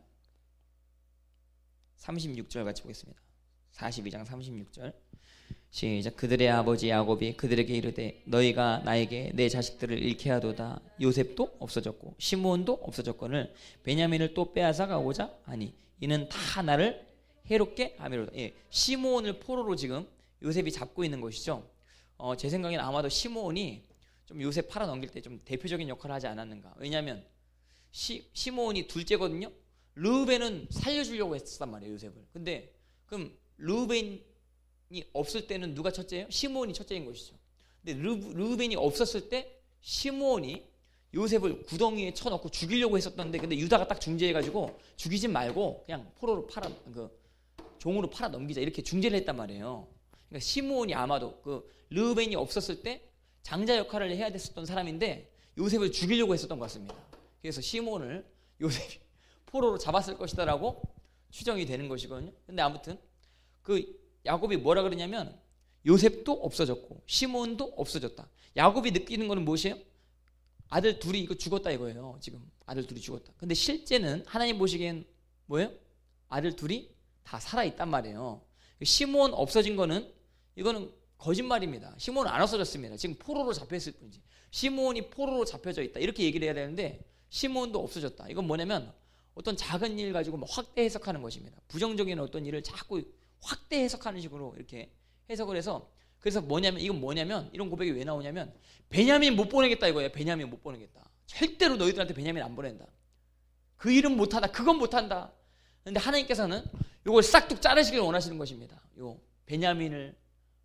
삼십육 절 같이 보겠습니다. 사십이 장 삼십육 절 시작. 그들의 아버지 야곱이 그들에게 이르되 너희가 나에게 내 자식들을 잃게 하도다. 요셉도 없어졌고 시므온도 없어졌거늘 베냐민을 또 빼앗아 가고자 하니 이는 다 나를 해롭게 하미로다. 예, 시므온을 포로로 지금 요셉이 잡고 있는 것이죠. 어, 제 생각에는 아마도 시므온이 좀 요셉 팔아 넘길 때 좀 대표적인 역할을 하지 않았는가. 왜냐하면 시, 시므온이 둘째거든요. 르우벤은 살려주려고 했단 말이에요, 요셉을. 근데 그럼 르우벤이 없을 때는 누가 첫째예요? 시므온이 첫째인 것이죠. 근데 르, 르우벤이 없었을 때 시므온이 요셉을 구덩이에 쳐넣고 죽이려고 했었던데 근데 유다가 딱 중재해가지고 죽이지 말고 그냥 포로로 팔아 그 종으로 팔아 넘기자 이렇게 중재를 했단 말이에요. 그러니까 시므온이 아마도 그 르우벤이 없었을 때 장자 역할을 해야 됐었던 사람인데 요셉을 죽이려고 했었던 것 같습니다. 그래서 시므온을 요셉이 포로로 잡았을 것이다라고 추정이 되는 것이거든요. 근데 아무튼 그 야곱이 뭐라 그러냐면 요셉도 없어졌고 시므온도 없어졌다. 야곱이 느끼는 거는 무엇이에요? 아들 둘이 이거 죽었다 이거예요. 지금 아들 둘이 죽었다. 근데 실제는 하나님 보시기엔 뭐예요? 아들 둘이 다 살아있단 말이에요. 시므온 없어진 거는 이거는 거짓말입니다. 시므온은 안 없어졌습니다. 지금 포로로 잡혔을 뿐이지. 시므온이 포로로 잡혀져 있다 이렇게 얘기를 해야 되는데 시므온도 없어졌다. 이건 뭐냐면 어떤 작은 일 가지고 막 확대 해석하는 것입니다. 부정적인 어떤 일을 자꾸 확대 해석하는 식으로 이렇게 해석을 해서, 그래서 뭐냐면, 이건 뭐냐면, 이런 고백이 왜 나오냐면 베냐민 못 보내겠다 이거예요. 베냐민 못 보내겠다. 절대로 너희들한테 베냐민 안 보낸다. 그 일은 못한다. 그건 못한다. 그런데 하나님께서는 이걸 싹둑 자르시길 원하시는 것입니다. 요 베냐민을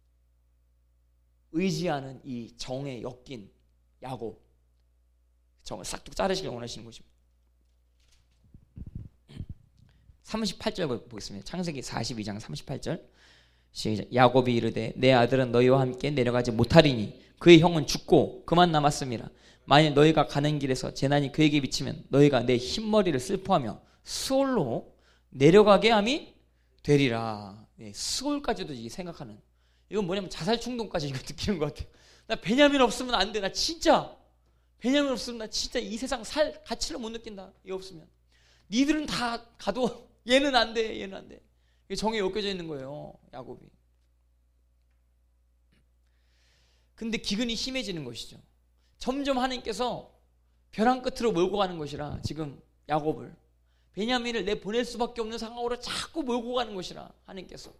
의지하는 이 정에 엮인 야곱, 정을 싹둑 자르시길 원하시는 것입니다. 삼십팔 절 보겠습니다. 창세기 사십이 장 삼십팔 절 시작. 야곱이 이르되 내 아들은 너희와 함께 내려가지 못하리니 그의 형은 죽고 그만 남았음이라. 만일 너희가 가는 길에서 재난이 그에게 미치면 너희가 내 흰머리를 슬퍼하며 스올로 내려가게 함이 되리라. 네, 스올까지도 생각하는, 이건 뭐냐면 자살 충동까지 이거 느끼는 것 같아요. 나 베냐민 없으면 안 돼. 나 진짜 베냐민 없으면 나 진짜 이 세상 살 가치를 못 느낀다. 이거 없으면. 니들은 다 가도 얘는 안 돼. 얘는 안 돼. 이게 정에 엮여져 있는 거예요, 야곱이. 근데 기근이 심해지는 것이죠. 점점 하나님께서 벼랑 끝으로 몰고 가는 것이라, 지금 야곱을, 베냐민을 내 보낼 수밖에 없는 상황으로 자꾸 몰고 가는 것이라 하나님께서.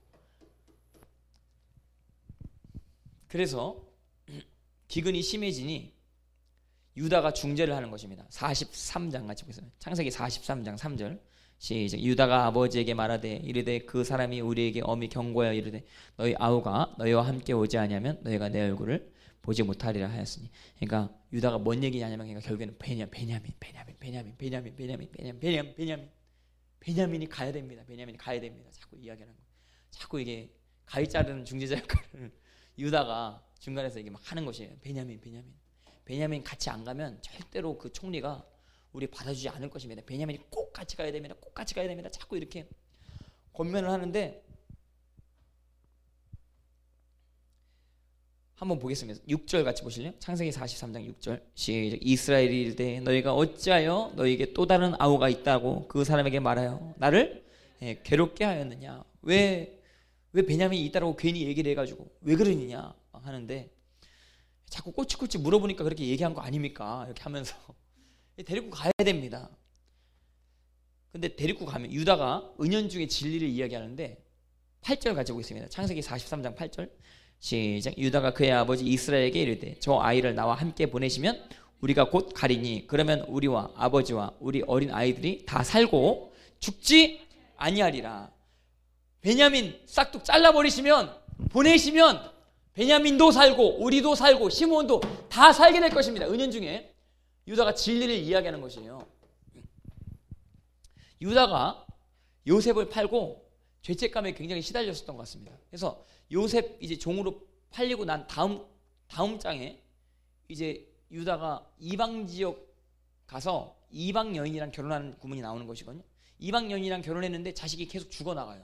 그래서 기근이 심해지니 유다가 중재를 하는 것입니다. 사십삼 장 같이 보겠습니다. 창세기 사십삼 장 삼 절 시작. 유다가 아버지에게 말하되 이르되 그 사람이 우리에게 엄히 경고하여 이르되 너희 아우가 너희와 함께 오지 아니하면 너희가 내 얼굴을 보지 못하리라 하였으니. 그러니까 유다가 뭔 얘기냐면, 그러니까 결국에는 베냐민, 베냐민, 베냐민, 베냐민, 베냐민, 베냐민, 베냐민, 베냐민, 베냐민, 베냐민이 가야 됩니다. 베냐민이 가야 됩니다. 자꾸 이야기하는 거. 자꾸 이게 가위 자르는 중재자 역할을 유다가 중간에서 이게 막 하는 것이에요. 베냐민, 베냐민, 베냐민 같이 안 가면 절대로 그 총리가 우리 받아주지 않을 것입니다. 베냐민이 꼭 같이 가야 됩니다. 꼭 같이 가야 됩니다. 자꾸 이렇게 권면을 하는데, 한번 보겠습니다. 육 절 같이 보실래요? 창세기 사십삼 장 육 절 시작. 이스라엘이 이르되 너희가 어찌하여 너희에게 또 다른 아우가 있다고 그 사람에게 말하여 나를 예, 괴롭게 하였느냐. 왜, 왜 베냐민이 있다라고 괜히 얘기를 해가지고 왜 그러느냐 하는데, 자꾸 꼬치꼬치 물어보니까 그렇게 얘기한 거 아닙니까? 이렇게 하면서 데리고 가야 됩니다. 근데 데리고 가면, 유다가 은연중에 진리를 이야기하는데 팔 절 가지고 있습니다. 창세기 사십삼 장 팔 절 시작. 유다가 그의 아버지 이스라엘에게 이르되 저 아이를 나와 함께 보내시면 우리가 곧 가리니 그러면 우리와 아버지와 우리 어린 아이들이 다 살고 죽지 아니하리라. 베냐민 싹둑 잘라버리시면, 보내시면 베냐민도 살고 우리도 살고 시므온도 다 살게 될 것입니다. 은연중에 유다가 진리를 이야기하는 것이에요. 유다가 요셉을 팔고 죄책감에 굉장히 시달렸었던 것 같습니다. 그래서 요셉 이제 종으로 팔리고 난 다음 다음 장에 이제 유다가 이방 지역 가서 이방 여인이랑 결혼하는 구문이 나오는 것이거든요. 이방 여인이랑 결혼했는데 자식이 계속 죽어나가요.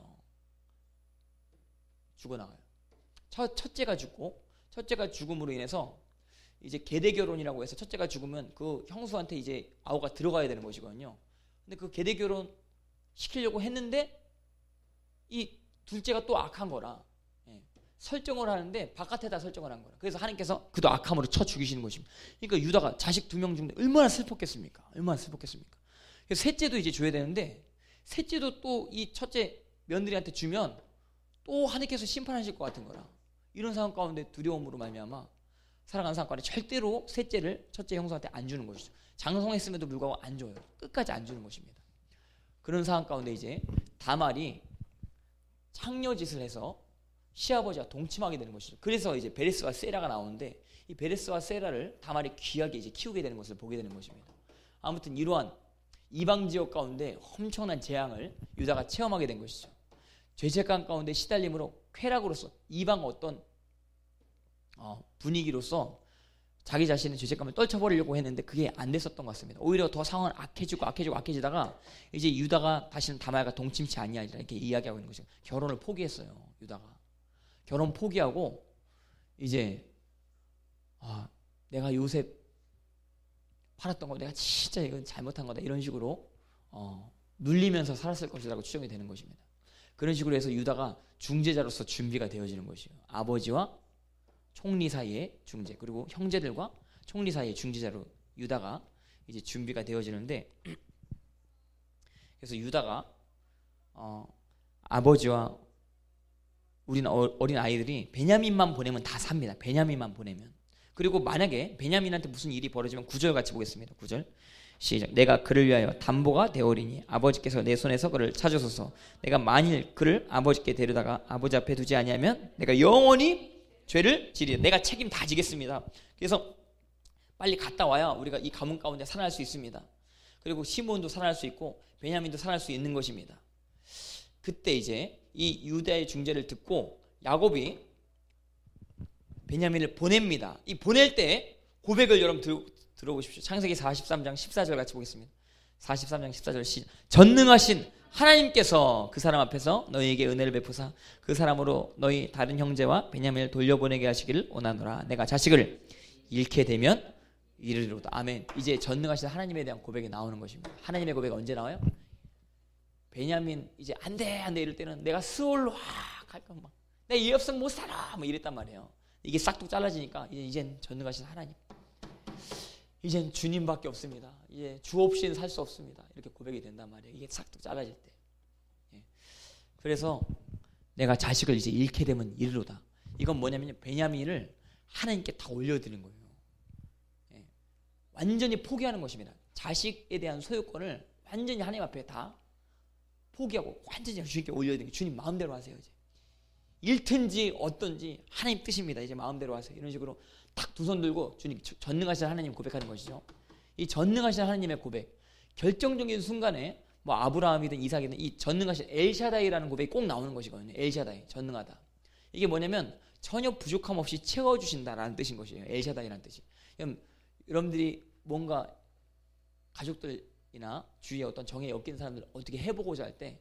죽어나가요. 첫, 첫째가 죽고, 첫째가 죽음으로 인해서 이제 계대 결혼이라고 해서 첫째가 죽으면 그 형수한테 이제 아우가 들어가야 되는 것이거든요. 근데 그 계대 결혼 시키려고 했는데 이 둘째가 또 악한 거라, 예, 설정을 하는데 바깥에다 설정을 한 거라. 그래서 하나님께서 그도 악함으로 쳐 죽이시는 것입니다. 그러니까 유다가 자식 두 명 죽는데 얼마나 슬펐겠습니까? 얼마나 슬펐겠습니까? 그래서 셋째도 이제 줘야 되는데, 셋째도 또 이 첫째 며느리한테 주면 또 하나님께서 심판하실 것 같은 거라. 이런 상황 가운데 두려움으로 말미암아 살아가는 상황 가운데 절대로 셋째를 첫째 형수한테 안 주는 것이죠. 장성했음에도 불구하고 안 줘요. 끝까지 안 주는 것입니다. 그런 상황 가운데 이제 다말이 창녀짓을 해서 시아버지와 동침하게 되는 것이죠. 그래서 이제 베레스와 세라가 나오는데, 이 베레스와 세라를 다말이 귀하게 이제 키우게 되는 것을 보게 되는 것입니다. 아무튼 이러한 이방 지역 가운데 엄청난 재앙을 유다가 체험하게 된 것이죠. 죄책감 가운데 시달림으로 쾌락으로서 이방 어떤 어, 분위기로서 자기 자신의 죄책감을 떨쳐버리려고 했는데 그게 안 됐었던 것 같습니다. 오히려 더 상황을 악해지고 악해지고 악해지다가 이제 유다가 다시는 다말과 동침치 아니하리라 이렇게 이야기하고 있는 것이죠. 결혼을 포기했어요. 유다가 결혼 포기하고 이제 아, 내가 요셉 팔았던 거 내가 진짜 이건 잘못한 거다 이런 식으로 어, 눌리면서 살았을 것이라고 추정이 되는 것입니다. 그런 식으로 해서 유다가 중재자로서 준비가 되어지는 것이에요. 아버지와 총리 사이의 중재, 그리고 형제들과 총리 사이의 중재자로 유다가 이제 준비가 되어지는데, 그래서 유다가 어, 아버지와 우리는 어린 아이들이 베냐민만 보내면 다 삽니다. 베냐민만 보내면. 그리고 만약에 베냐민한테 무슨 일이 벌어지면 구 절 같이 보겠습니다. 구 절 시작. 내가 그를 위하여 담보가 되오리니 아버지께서 내 손에서 그를 찾으소서. 내가 만일 그를 아버지께 데려다가 아버지 앞에 두지 아니하면 내가 영원히 죄를 지리라. 내가 책임 다 지겠습니다. 그래서 빨리 갔다 와야 우리가 이 가문 가운데 살아날 수 있습니다. 그리고 시몬도 살아날 수 있고 베냐민도 살아날 수 있는 것입니다. 그때 이제 이 유다의 중재를 듣고 야곱이 베냐민을 보냅니다. 이 보낼 때 고백을 여러분 들, 들어보십시오. 창세기 사십삼 장 십사 절 같이 보겠습니다. 사십삼 장 십사 절 시작. 전능하신 하나님께서 그 사람 앞에서 너희에게 은혜를 베푸사 그 사람으로 너희 다른 형제와 베냐민을 돌려보내게 하시기를 원하노라. 내가 자식을 잃게 되면 이르리로다. 아멘. 이제 전능하신 하나님에 대한 고백이 나오는 것입니다. 하나님의 고백이 언제 나와요? 베냐민 이제 안돼 안돼 이럴 때는 내가 스올로 확 갈까 막 내가 이 없으면 못 살아 막 이랬단 말이에요. 이게 싹둑 잘라지니까 이제 이젠 전능하신 하나님, 이젠 주님밖에 없습니다. 이제 주 없이는 살 수 없습니다. 이렇게 고백이 된단 말이에요. 이게 싹둑 잘라질 때. 예. 그래서 내가 자식을 이제 잃게 되면 이르로다. 이건 뭐냐면요, 베냐민을 하나님께 다 올려드리는 거예요. 예. 완전히 포기하는 것입니다. 자식에 대한 소유권을 완전히 하나님 앞에 다 포기하고 완전히 주님께 올려드리는, 주님 마음대로 하세요. 이제 잃든지 어떤지 하나님 뜻입니다. 이제 마음대로 하세요. 이런 식으로 딱 두 손 들고 주님, 전능하신 하나님 고백하는 것이죠. 이 전능하신 하나님의 고백, 결정적인 순간에 뭐 아브라함이든 이삭이든 이 전능하신 엘샤다이라는 고백이 꼭 나오는 것이거든요. 엘샤다이, 전능하다. 이게 뭐냐면 전혀 부족함 없이 채워주신다라는 뜻인 것이에요. 엘샤다이라는 뜻이. 여러분들이 뭔가 가족들이나 주위에 어떤 정에 엮인 사람들을 어떻게 해보고자 할 때,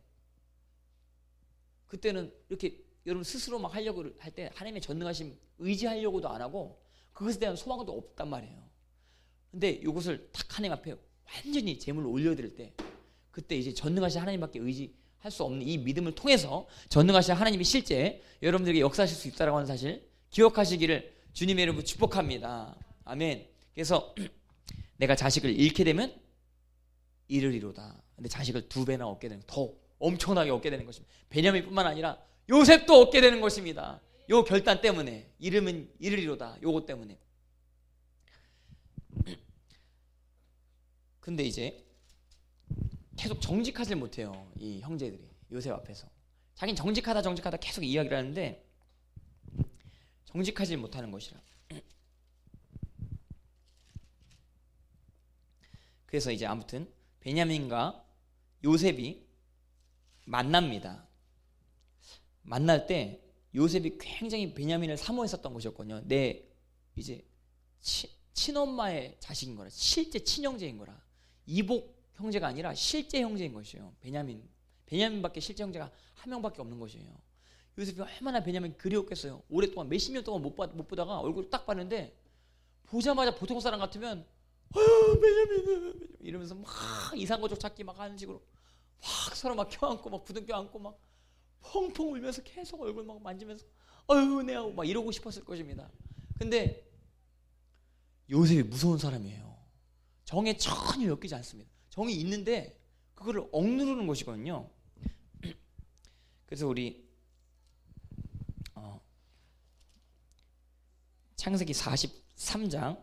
그때는 이렇게 여러분 스스로 막 하려고 할 때 하나님의 전능하심 의지하려고도 안 하고 그것에 대한 소망도 없단 말이에요. 근데 이것을 탁 하나님 앞에 완전히 제물로 올려드릴 때, 그때 이제 전능하신 하나님밖에 의지할 수 없는 이 믿음을 통해서 전능하신 하나님이 실제 여러분들에게 역사하실 수 있다라고 하는 사실 기억하시기를 주님의 이름으로 축복합니다. 아멘. 그래서 내가 자식을 잃게 되면 이르리로다. 근데 자식을 두 배나 얻게 되는, 더 엄청나게 얻게 되는 것입니다. 베냐민뿐만 아니라 요셉도 얻게 되는 것입니다. 요 결단 때문에, 이름은 이르리로다. 요것 때문에. 근데 이제 계속 정직하지 못해요. 이 형제들이 요셉 앞에서. 자기는 정직하다 정직하다 계속 이야기를 하는데 정직하지 못하는 것이라. 그래서 이제 아무튼 베냐민과 요셉이 만납니다. 만날 때 요셉이 굉장히 베냐민을 사모했었던 것이었거든요. 내 이제 치, 친엄마의 자식인 거라, 실제 친형제인 거라. 이복 형제가 아니라 실제 형제인 것이에요. 베냐민, 베냐민밖에 실제 형제가 한 명밖에 없는 것이에요. 요셉이 얼마나 베냐민 그리웠겠어요. 오랫동안 몇십 년 동안 못, 봐, 못 보다가 얼굴 딱 봤는데 보자마자 보통 사람 같으면 아유 베냐민 이러면서 막 이상거족 찾기 막 하는 식으로 막 서로 막 껴안고 막 부둥 껴안고 막 펑펑 울면서 계속 얼굴 막 만지면서 아유 내하고 막 이러고 싶었을 것입니다. 근데 요셉이 무서운 사람이에요. 정에 전혀 엮이지 않습니다. 정이 있는데 그거를 억누르는 것이거든요. 그래서 우리 어, 창세기 사십삼 장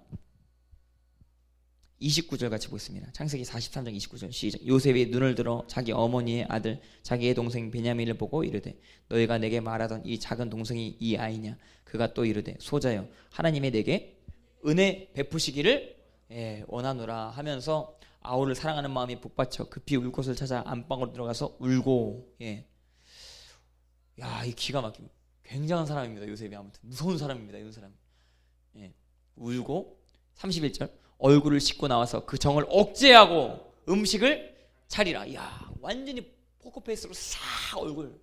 이십구 절 같이 보겠습니다. 창세기 사십삼 장 이십구 절 시작. 요셉이 눈을 들어 자기 어머니의 아들 자기의 동생 베냐민을 보고 이르되 너희가 내게 말하던 이 작은 동생이 이 아이냐? 그가 또 이르되 소자여 하나님이 내게 은혜 베푸시기를 예, 원하노라 하면서 아우를 사랑하는 마음이 북받쳐 급히 울 곳을 찾아 안방으로 들어가서 울고. 예. 야, 이 기가 막히고 굉장한 사람입니다. 요셉이. 아무튼 무서운 사람입니다. 이런 사람. 예. 울고 삼십일 절 얼굴을 씻고 나와서 그 정을 억제하고 음식을 차리라. 이야, 완전히 포커페이스로 싹 얼굴.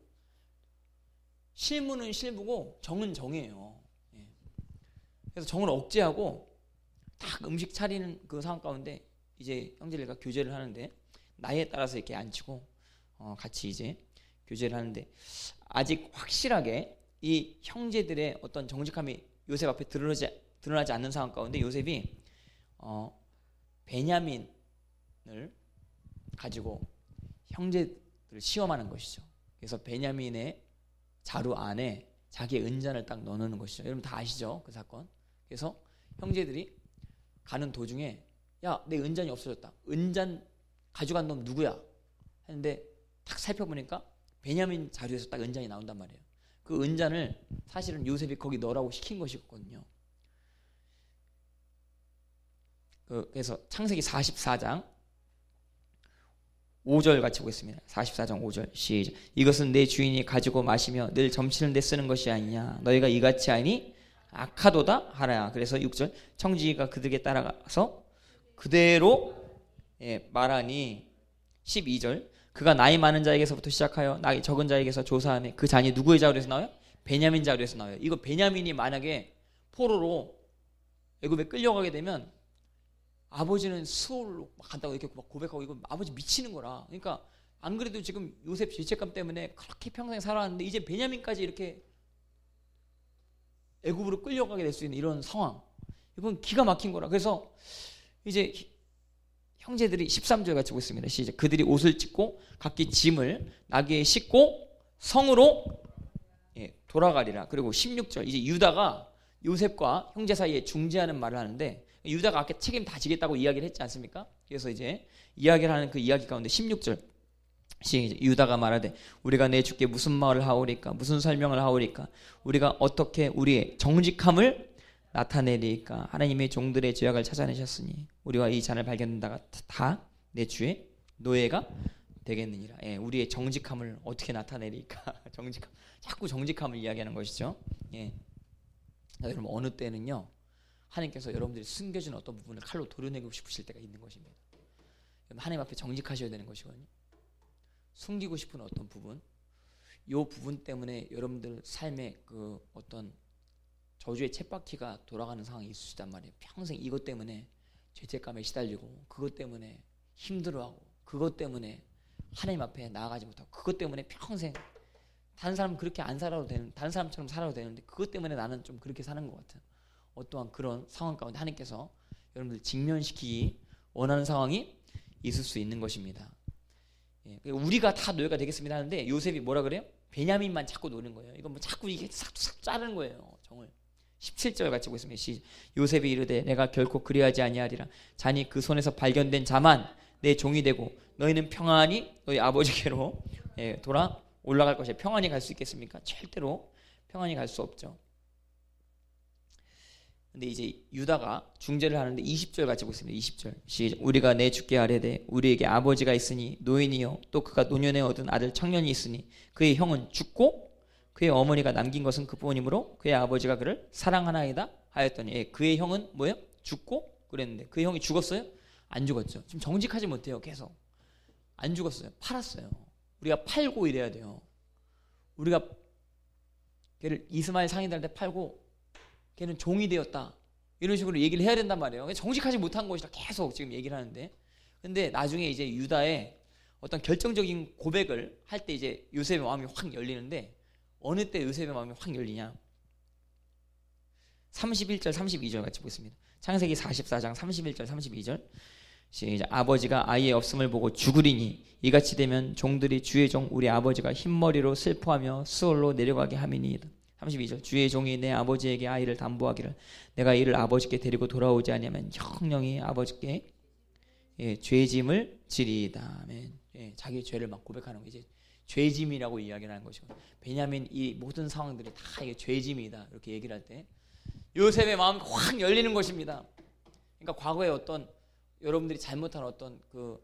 실무는 실무고 정은 정이에요. 예. 그래서 정을 억제하고 딱 음식 차리는 그 상황 가운데 이제 형제들과 교제를 하는데 나이에 따라서 이렇게 앉히고 어, 같이 이제 교제를 하는데 아직 확실하게 이 형제들의 어떤 정직함이 요셉 앞에 드러나지, 드러나지 않는 상황 가운데 요셉이 어, 베냐민을 가지고 형제들을 시험하는 것이죠. 그래서 베냐민의 자루 안에 자기의 은잔을 딱 넣어놓는 것이죠. 여러분 다 아시죠? 그 사건. 그래서 형제들이 가는 도중에 야, 내 은잔이 없어졌다. 은잔 가져간 놈 누구야? 했는데 딱 살펴보니까 베냐민 자루에서 딱 은잔이 나온단 말이에요. 그 은잔을 사실은 요셉이 거기 넣으라고 시킨 것이거든요. 그래서 창세기 사십사 장 오 절 같이 보겠습니다. 사십사 장 오 절 시작. 이것은 내 주인이 가지고 마시며 늘 점치는 데 쓰는 것이 아니냐. 너희가 이같이 하니 악하도다 하라. 그래서 육 절 청지기가 그들에게 따라가서 그대로 예, 말하니 십이 절 그가 나이 많은 자에게서부터 시작하여 나이 적은 자에게서 조사하며 그 잔이 누구의 자루에서 나와요? 베냐민 자루에서 나와요. 이거 베냐민이 만약에 포로로 애굽에 끌려가게 되면 아버지는 스올로 막 간다고 이렇게 막 고백하고 이거 아버지 미치는 거라. 그러니까 안 그래도 지금 요셉 죄책감 때문에 그렇게 평생 살아왔는데 이제 베냐민까지 이렇게 애굽으로 끌려가게 될 수 있는 이런 상황. 이건 기가 막힌 거라. 그래서 이제 형제들이 십삼 절 같이 보겠습니다. 시작. 그들이 옷을 찢고 각기 짐을 나귀에 싣고 성으로 예, 돌아가리라. 그리고 십육 절 이제 유다가 요셉과 형제 사이에 중재하는 말을 하는데 유다가 아까 책임 다 지겠다고 이야기를 했지 않습니까? 그래서 이제 이야기를 하는 그 이야기 가운데 십육 절 시작. 유다가 말하되 우리가 내 주께 무슨 말을 하오리까? 무슨 설명을 하오리까? 우리가 어떻게 우리의 정직함을 나타내리까? 하나님의 종들의 죄악을 찾아내셨으니 우리와 이 잔을 발견된다가 다 내 주의 노예가 되겠느니라. 예, 우리의 정직함을 어떻게 나타내리까? 정직함, 자꾸 정직함을 이야기하는 것이죠. 예. 여러분 어느 때는요 하나님께서 여러분들이 숨겨진 어떤 부분을 칼로 도려내고 싶으실 때가 있는 것입니다. 하나님 앞에 정직하셔야 되는 것이거든요. 숨기고 싶은 어떤 부분, 이 부분 때문에 여러분들 삶의 그 어떤 저주의 쳇바퀴가 돌아가는 상황이 있으시단 말이에요. 평생 이것 때문에 죄책감에 시달리고 그것 때문에 힘들어하고 그것 때문에 하나님 앞에 나아가지 못하고 그것 때문에 평생 다른 사람은 그렇게 안 살아도 되는 다른 사람처럼 살아도 되는데 그것 때문에 나는 좀 그렇게 사는 것 같아요. 어떠한 그런 상황 가운데 하나님께서 여러분들 직면시키기 원하는 상황이 있을 수 있는 것입니다. 예, 우리가 다 노예가 되겠습니다 하는데 요셉이 뭐라 그래요? 베냐민만 자꾸 노는 거예요. 이거 뭐 자꾸 이게 싹싹 자르는 거예요. 정을. 십칠 절 같이 보겠습니다. 시, 요셉이 이르되 내가 결코 그리하지 아니하리라. 잔이 그 손에서 발견된 자만 내 종이 되고 너희는 평안히 너희 아버지께로 예, 돌아 올라갈 것이야. 평안히 갈 수 있겠습니까? 절대로 평안히 갈 수 없죠. 근데 이제 유다가 중재를 하는데 이십 절 같이 보겠습니다. 이십 절 시작. 우리가 내 주께 아뢰되 우리에게 아버지가 있으니 노인이요 또 그가 노년에 얻은 아들 청년이 있으니 그의 형은 죽고 그의 어머니가 남긴 것은 그뿐이므로 그의 아버지가 그를 사랑하나이다 하였더니 예, 그의 형은 뭐예요? 죽고 그랬는데 그의 형이 죽었어요? 안 죽었죠. 지금 정직하지 못해요. 계속 안 죽었어요. 팔았어요. 우리가 팔고 이래야 돼요. 우리가 걔를 이스마엘 상인들한테 팔고 걔는 종이 되었다 이런 식으로 얘기를 해야 된단 말이에요. 정직하지 못한 것이다 계속 지금 얘기를 하는데 근데 나중에 이제 유다의 어떤 결정적인 고백을 할 때 이제 요셉의 마음이 확 열리는데 어느 때 요셉의 마음이 확 열리냐? 삼십일 절 삼십이 절 같이 보겠습니다. 창세기 사십사 장 삼십일 절 삼십이 절 시작. 아버지가 아이의 없음을 보고 죽으리니 이같이 되면 종들이 주의 종 우리 아버지가 흰머리로 슬퍼하며 수월로 내려가게 함이니이다. 삼십이 절 주의 종이 내 아버지에게 아이를 담보하기를 내가 이를 아버지께 데리고 돌아오지 아니하면 형령이 아버지께 예, 죄짐을 지리이다. 아멘. 예, 자기 죄를 막 고백하는 거 이제 죄짐이라고 이야기를 하는 것이고 베냐민 이 모든 상황들이 다 이게 죄짐이다 이렇게 얘기를 할 때 요셉의 마음이 확 열리는 것입니다. 그러니까 과거에 어떤 여러분들이 잘못한 어떤 그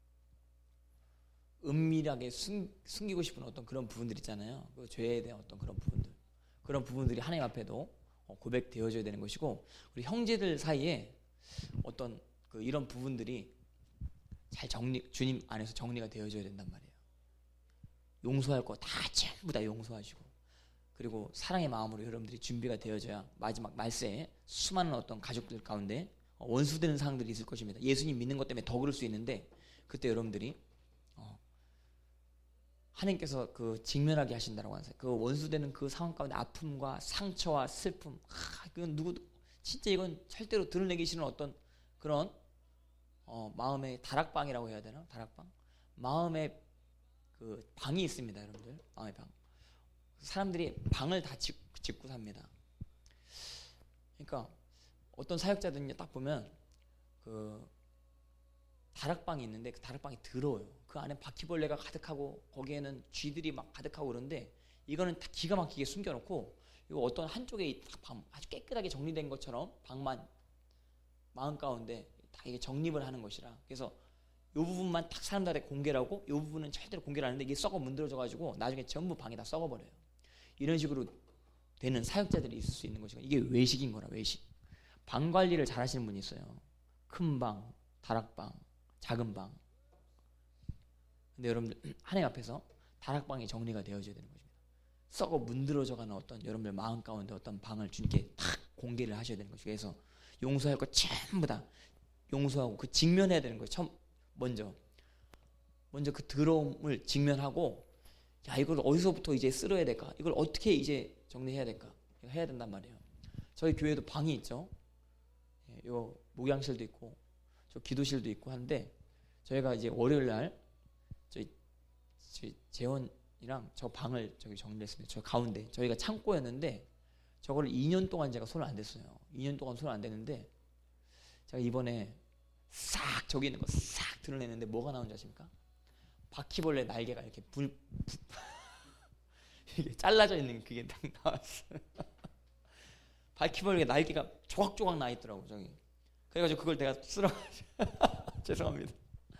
은밀하게 숨, 숨기고 싶은 어떤 그런 부분들 있잖아요. 그 죄에 대한 어떤 그런 부분들 그런 부분들이 하나님 앞에도 고백되어져야 되는 것이고 우리 형제들 사이에 어떤 그 이런 부분들이 잘 정리 주님 안에서 정리가 되어져야 된단 말이에요. 용서할 거 다 전부 다 용서하시고 그리고 사랑의 마음으로 여러분들이 준비가 되어져야 마지막 말세에 수많은 어떤 가족들 가운데 원수되는 상황들이 있을 것입니다. 예수님 믿는 것 때문에 더 그럴 수 있는데 그때 여러분들이 어, 하나님께서 그 직면하게 하신다라고 하세요. 그 원수되는 그 상황 가운데 아픔과 상처와 슬픔, 아, 그건 누구도 진짜 이건 절대로 드러내기 싫은 어떤 그런 어, 마음의 다락방이라고 해야 되나? 다락방? 마음의 그 방이 있습니다, 여러분들. 마음의 방. 사람들이 방을 다 짓, 짓고 삽니다. 그러니까 어떤 사역자들이 딱 보면 그 다락방이 있는데 그 다락방이 더러워요. 그 안에 바퀴벌레가 가득하고 거기에는 쥐들이 막 가득하고 그런데 이거는 다 기가 막히게 숨겨놓고 이거 어떤 한쪽에 딱 방, 아주 깨끗하게 정리된 것처럼 방만 마음 가운데 다 이게 정립을 하는 것이라. 그래서 이 부분만 딱 사람들한테 공개를 하고 이 부분은 절대로 공개를 안 하는데 이게 썩어 문드러져 가지고 나중에 전부 방이 다 썩어버려요. 이런 식으로 되는 사역자들이 있을 수 있는 것이고 이게 외식인 거라. 외식. 방 관리를 잘 하시는 분이 있어요. 큰 방, 다락방, 작은 방. 근데 여러분들 하나님 앞에서 다락방이 정리가 되어져야 되는 것입니다. 썩어 문드러져가는 어떤 여러분들 마음 가운데 어떤 방을 주님께 탁 공개를 하셔야 되는 것이고 그래서 용서할 것 전부 다 용서하고 그 직면해야 되는 거예요. 처음 먼저 먼저 그 더러움을 직면하고 야 이걸 어디서부터 이제 쓸어야 될까? 이걸 어떻게 이제 정리해야 될까? 이거 해야 된단 말이에요. 저희 교회도 방이 있죠. 예, 요 목양실도 있고 저 기도실도 있고 한데 저희가 이제 월요일 날 저희, 저희 재원이랑 저 방을 저기 정리했습니다. 저 가운데 저희가 창고였는데 저걸 이 년 동안 제가 손을 안 댔어요. 이 년 동안 손을 안 댔는데 제가 이번에 싹 저기 있는 거 싹 드러냈는데 뭐가 나온지 아십니까? 바퀴벌레 날개가 이렇게 불, 불 이게 잘라져 있는 그게 딱 나왔어요. 바퀴벌레 날개가 조각조각 나 있더라고 저기. 그래가지고 그걸 내가 쓸어가지고 죄송합니다.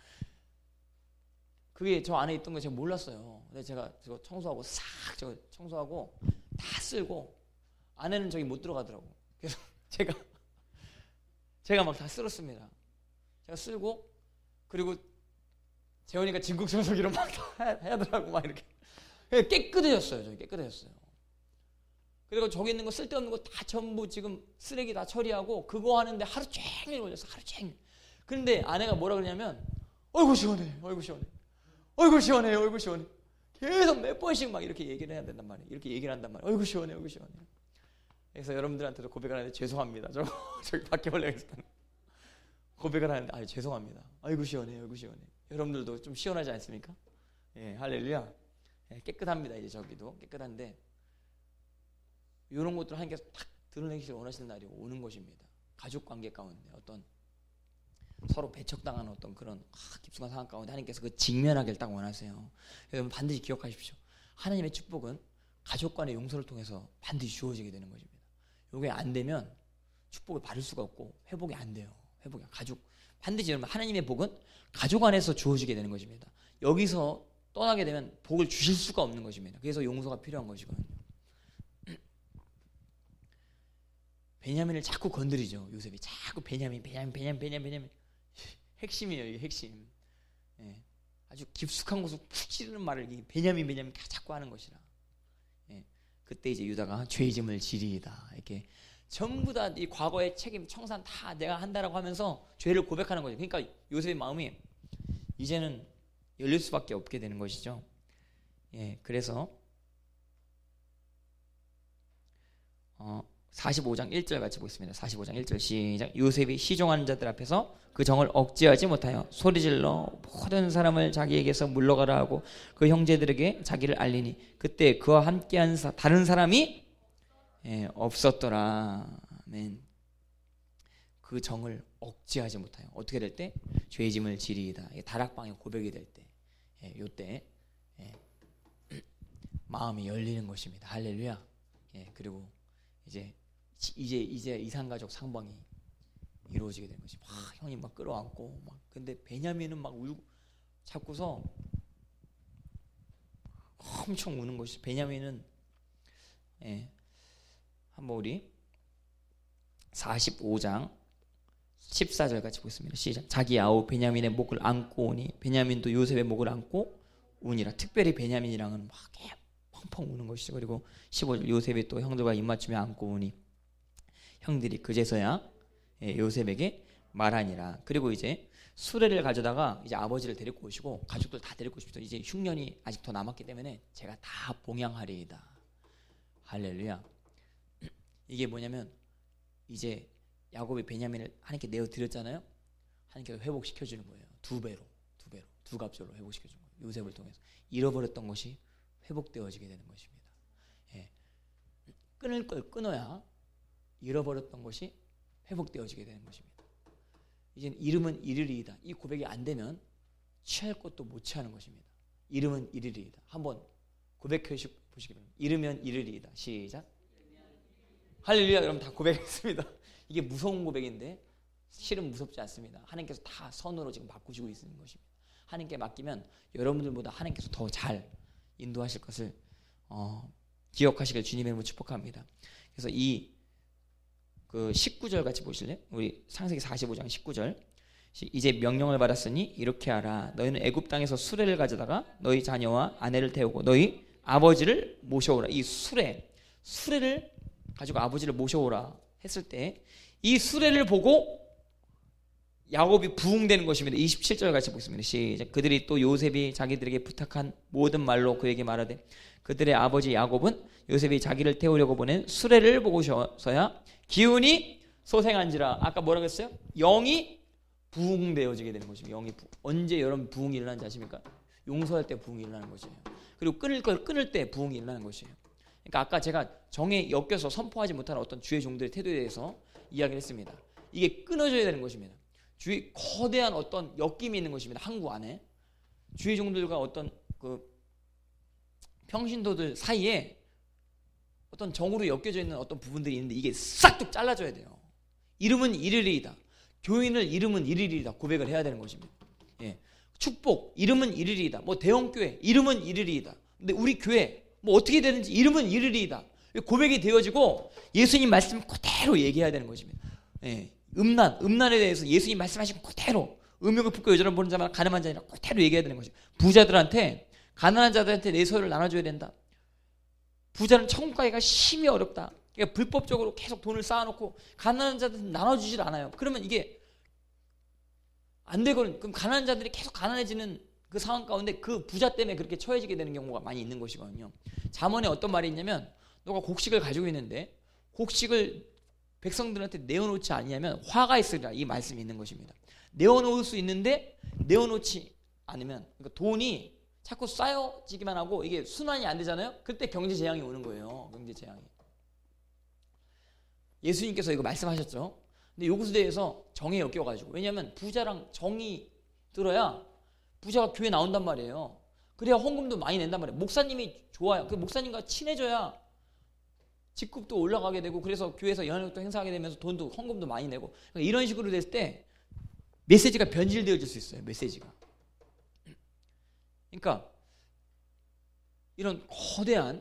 그게 저 안에 있던 거 제가 몰랐어요. 근데 제가 저거 청소하고 싹 저거 청소하고 다 쓸고 안에는 저기 못 들어가더라고. 그래서 제가 제가 막 다 쓸었습니다. 제가 쓸고 그리고 재원이가 진국청소기로 막 하더라고 막 이렇게 깨끗해졌어요. 저기 깨끗해졌어요. 그리고 저기 있는 거 쓸데없는 거 다 전부 지금 쓰레기 다 처리하고 그거 하는데 하루 종일 걸렸어. 하루 종일. 근데 아내가 뭐라 그러냐면 어이구 시원해. 어이구 시원해. 어이구 시원해. 어이구 시원해. 계속 몇 번씩 막 이렇게 얘기를 해야 된단 말이에요. 이렇게 얘기를 한단 말이에요. 어이구 시원해. 어이구 시원해. 그래서 여러분들한테도 고백을 하는데 죄송합니다. 저 저기 바퀴벌레가 있었다는 고백을 하는데 아 죄송합니다. 아이고 시원해. 아이고 시원해. 여러분들도 좀 시원하지 않습니까? 예, 할렐루야. 예, 깨끗합니다. 이제 저기도 깨끗한데 이런 것들을 하나님께서 딱 드러내기를 원하시는 날이 오는 것입니다. 가족 관계 가운데 어떤 서로 배척당하는 어떤 그런 아, 깊숙한 상황 가운데 하나님께서 그 직면하기를 딱 원하세요. 여러분 반드시 기억하십시오. 하나님의 축복은 가족 간의 용서를 통해서 반드시 주어지게 되는 것입니다. 이게 안 되면 축복을 받을 수가 없고 회복이 안 돼요. 회복이 가족 반드시 여러분 하나님의 복은 가족 안에서 주어지게 되는 것입니다. 여기서 떠나게 되면 복을 주실 수가 없는 것입니다. 그래서 용서가 필요한 것이거든요. 베냐민을 자꾸 건드리죠. 요셉이 자꾸 베냐민, 베냐민, 베냐민, 베냐민, 베냐민. 핵심이에요. 이게 핵심. 예. 아주 깊숙한 곳을 푹 찌르는 말을 이 베냐민, 베냐민 자꾸 하는 것이라. 예. 그때 이제 유다가 죄의 짐을 지리이다. 이렇게 전부 다 이 과거의 책임, 청산 다 내가 한다라고 하면서 죄를 고백하는 거죠. 그러니까 요셉의 마음이 이제는 열릴 수밖에 없게 되는 것이죠. 예. 그래서 어. 사십오 장 일 절 같이 보겠습니다. 사십오 장 일 절 시작. 요셉이 시종하는 자들 앞에서 그 정을 억제하지 못하여 소리질러 모든 사람을 자기에게서 물러가라 하고 그 형제들에게 자기를 알리니 그때 그와 함께한 사, 다른 사람이 예, 없었더라. 아멘. 그 정을 억제하지 못하여 어떻게 될 때? 죄의 짐을 지리이다. 다락방에 고백이 될 때, 예, 요때 예, 마음이 열리는 것입니다. 할렐루야. 예, 그리고 이제 이제 이제 이산가족 상봉이 이루어지게 되는 거지. 막 형이 막 끌어안고 막 근데 베냐민은 막 울고 잡고서 엄청 우는 것이. 베냐민은 예. 한번 우리 사십오 장 십사 절 같이 보겠습니다. 시작. 자기 아우 베냐민의 목을 안고 오니 베냐민도 요셉의 목을 안고 우니라. 특별히 베냐민이랑은 막 펑펑 우는 것이죠. 그리고 십오 절 요셉이 또 형들과 입맞추며 안고 오니 형들이 그제서야 요셉에게 말하니라. 그리고 이제 수레를 가져다가 이제 아버지를 데리고 오시고 가족들 다 데리고 오십시오. 이제 흉년이 아직 더 남았기 때문에 제가 다 봉양하리이다. 할렐루야. 이게 뭐냐면 이제 야곱이 베냐민을 하나님께 내어 드렸잖아요. 하나님께서 회복시켜 주는 거예요. 두 배로, 두 배로, 두 값절로 회복시켜 주는 거예요. 요셉을 통해서 잃어버렸던 것이 회복되어지게 되는 것입니다. 예. 끊을 걸 끊어야 잃어버렸던 것이 회복되어지게 되는 것입니다. 이제 이름은 이르리이다. 이 고백이 안 되면 취할 것도 못 취하는 것입니다. 이름은 이르리이다. 한번 고백해 보시기 바랍니다. 이르면 이르리이다. 시작. 할렐루야. 여러분 다 고백했습니다. 이게 무서운 고백인데 실은 무섭지 않습니다. 하나님께서 다 선으로 지금 바꾸시고 있는 것입니다. 하나님께 맡기면 여러분들보다 하나님께서 더 잘 인도하실 것을 어, 기억하시길 주님의 이름으로 축복합니다. 그래서 이 그 십구 절 같이 보실래요? 우리 창세기 사십오 장 십구 절. 이제 명령을 받았으니 이렇게 하라. 너희는 애굽 땅에서 수레를 가져다가 너희 자녀와 아내를 태우고 너희 아버지를 모셔오라. 이 수레, 수레를 가지고 아버지를 모셔오라 했을 때 이 수레를 보고 야곱이 부흥되는 것입니다. 이십칠 절 같이 보겠습니다. 시작. 그들이 또 요셉이 자기들에게 부탁한 모든 말로 그에게 말하되 그들의 아버지 야곱은 요셉이 자기를 태우려고 보낸 수레를 보고서야 기운이 소생한지라. 아까 뭐라고 했어요? 영이 부흥되어지게 되는 것입니다. 영이 부, 언제 여러분 부흥이 일어나는지 아십니까? 용서할 때 부흥이 일어나는 것이에요. 그리고 끊을 걸 끊을 때 부흥이 일어나는 것이에요. 그러니까 아까 제가 정에 엮여서 선포하지 못하는 어떤 주의 종들의 태도에 대해서 이야기를 했습니다. 이게 끊어져야 되는 것입니다. 주의 거대한 어떤 엮임이 있는 것입니다. 항구 안에 주의 종들과 어떤 그 평신도들 사이에 어떤 정으로 엮여져 있는 어떤 부분들이 있는데 이게 싹둑 잘라져야 돼요. 이름은 이르리이다. 교인을 이름은 이르리이다 고백을 해야 되는 것입니다. 예. 축복 이름은 이르리이다. 뭐 대형교회 이름은 이르리이다. 근데 우리 교회 뭐 어떻게 되는지 이름은 이르리이다. 고백이 되어지고 예수님 말씀 그대로 얘기해야 되는 것입니다. 예. 음란, 음란에 대해서 예수님 말씀하신 그대로 음욕을 품고 여자를 보는 자만 가늠한 자니라 그대로 얘기해야 되는 것입니다. 부자들한테 가난한 자들한테 내 소유를 나눠줘야 된다. 부자는 천국 가기가 심히 어렵다. 그러니까 불법적으로 계속 돈을 쌓아놓고 가난한 자들한테 나눠주질 않아요. 그러면 이게 안 되거든. 그럼 가난한 자들이 계속 가난해지는 그 상황 가운데 그 부자 때문에 그렇게 처해지게 되는 경우가 많이 있는 것이거든요. 잠언에 어떤 말이 있냐면 너가 곡식을 가지고 있는데 곡식을 백성들한테 내어놓지 않으면 화가 있으리라. 이 말씀이 있는 것입니다. 내어놓을 수 있는데 내어놓지 않으면 그러니까 돈이 자꾸 쌓여지기만 하고 이게 순환이 안 되잖아요. 그때 경제 재앙이 오는 거예요. 경제 재앙이. 예수님께서 이거 말씀하셨죠. 근데 요구 시대에서 정에 엮여가지고 왜냐하면 부자랑 정이 들어야 부자가 교회 나온단 말이에요. 그래야 헌금도 많이 낸단 말이에요. 목사님이 좋아요. 그 목사님과 친해져야 직급도 올라가게 되고 그래서 교회에서 영향력도 행사하게 되면서 돈도 헌금도 많이 내고 그러니까 이런 식으로 됐을 때 메시지가 변질되어질 수 있어요. 메시지가. 그러니까 이런 거대한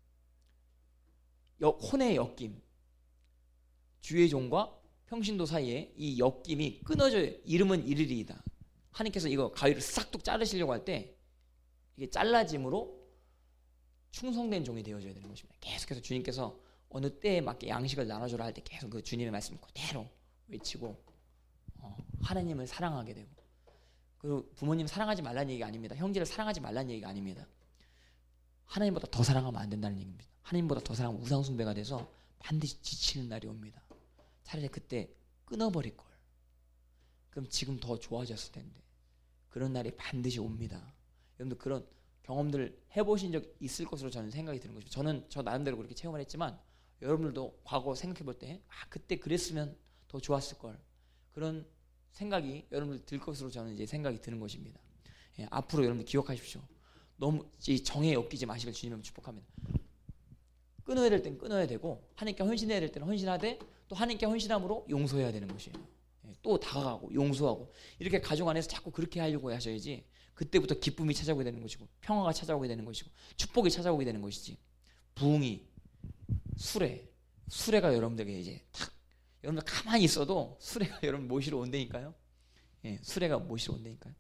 혼의 엮임, 주의 종과 평신도 사이에 이 엮임이 끊어져요. 이름은 이르리이다. 하나님께서 이거 가위를 싹둑 자르시려고 할 때 이게 잘라짐으로 충성된 종이 되어져야 되는 것입니다. 계속해서 주님께서 어느 때에 맞게 양식을 나눠주라 할 때 계속 그 주님의 말씀 그대로 외치고 어, 하나님을 사랑하게 되고 그리고 부모님 사랑하지 말라는 얘기가 아닙니다. 형제를 사랑하지 말라는 얘기가 아닙니다. 하나님보다 더 사랑하면 안 된다는 얘기입니다. 하나님보다 더 사랑하면 우상숭배가 돼서 반드시 지치는 날이 옵니다. 차라리 그때 끊어버릴 걸. 그럼 지금 더 좋아졌을 텐데. 그런 날이 반드시 옵니다. 여러분들 그런 경험들을 해보신 적 있을 것으로 저는 생각이 드는 것입니다. 저는 저 나름대로 그렇게 체험을 했지만 여러분들도 과거 생각해 볼 때 아, 그때 그랬으면 더 좋았을 걸. 그런 생각이 여러분들 들 것으로 저는 이제 생각이 드는 것입니다. 예, 앞으로 여러분들 기억하십시오. 너무 이 정에 엮이지 마시길 주님을 축복합니다. 끊어야 될 땐 끊어야 되고 하나님께 헌신해야 될 때는 헌신하되 또 하나님께 헌신함으로 용서해야 되는 것이에요. 예, 또 다가가고 용서하고 이렇게 가정 안에서 자꾸 그렇게 하려고 하셔야지 그때부터 기쁨이 찾아오게 되는 것이고 평화가 찾아오게 되는 것이고 축복이 찾아오게 되는 것이지 부흥이 수레 수레가 여러분들에게 이제 탁 여러분들 가만히 있어도 수레가 여러분 모시러 온다니까요. 예, 수레가 모시러 온다니까요.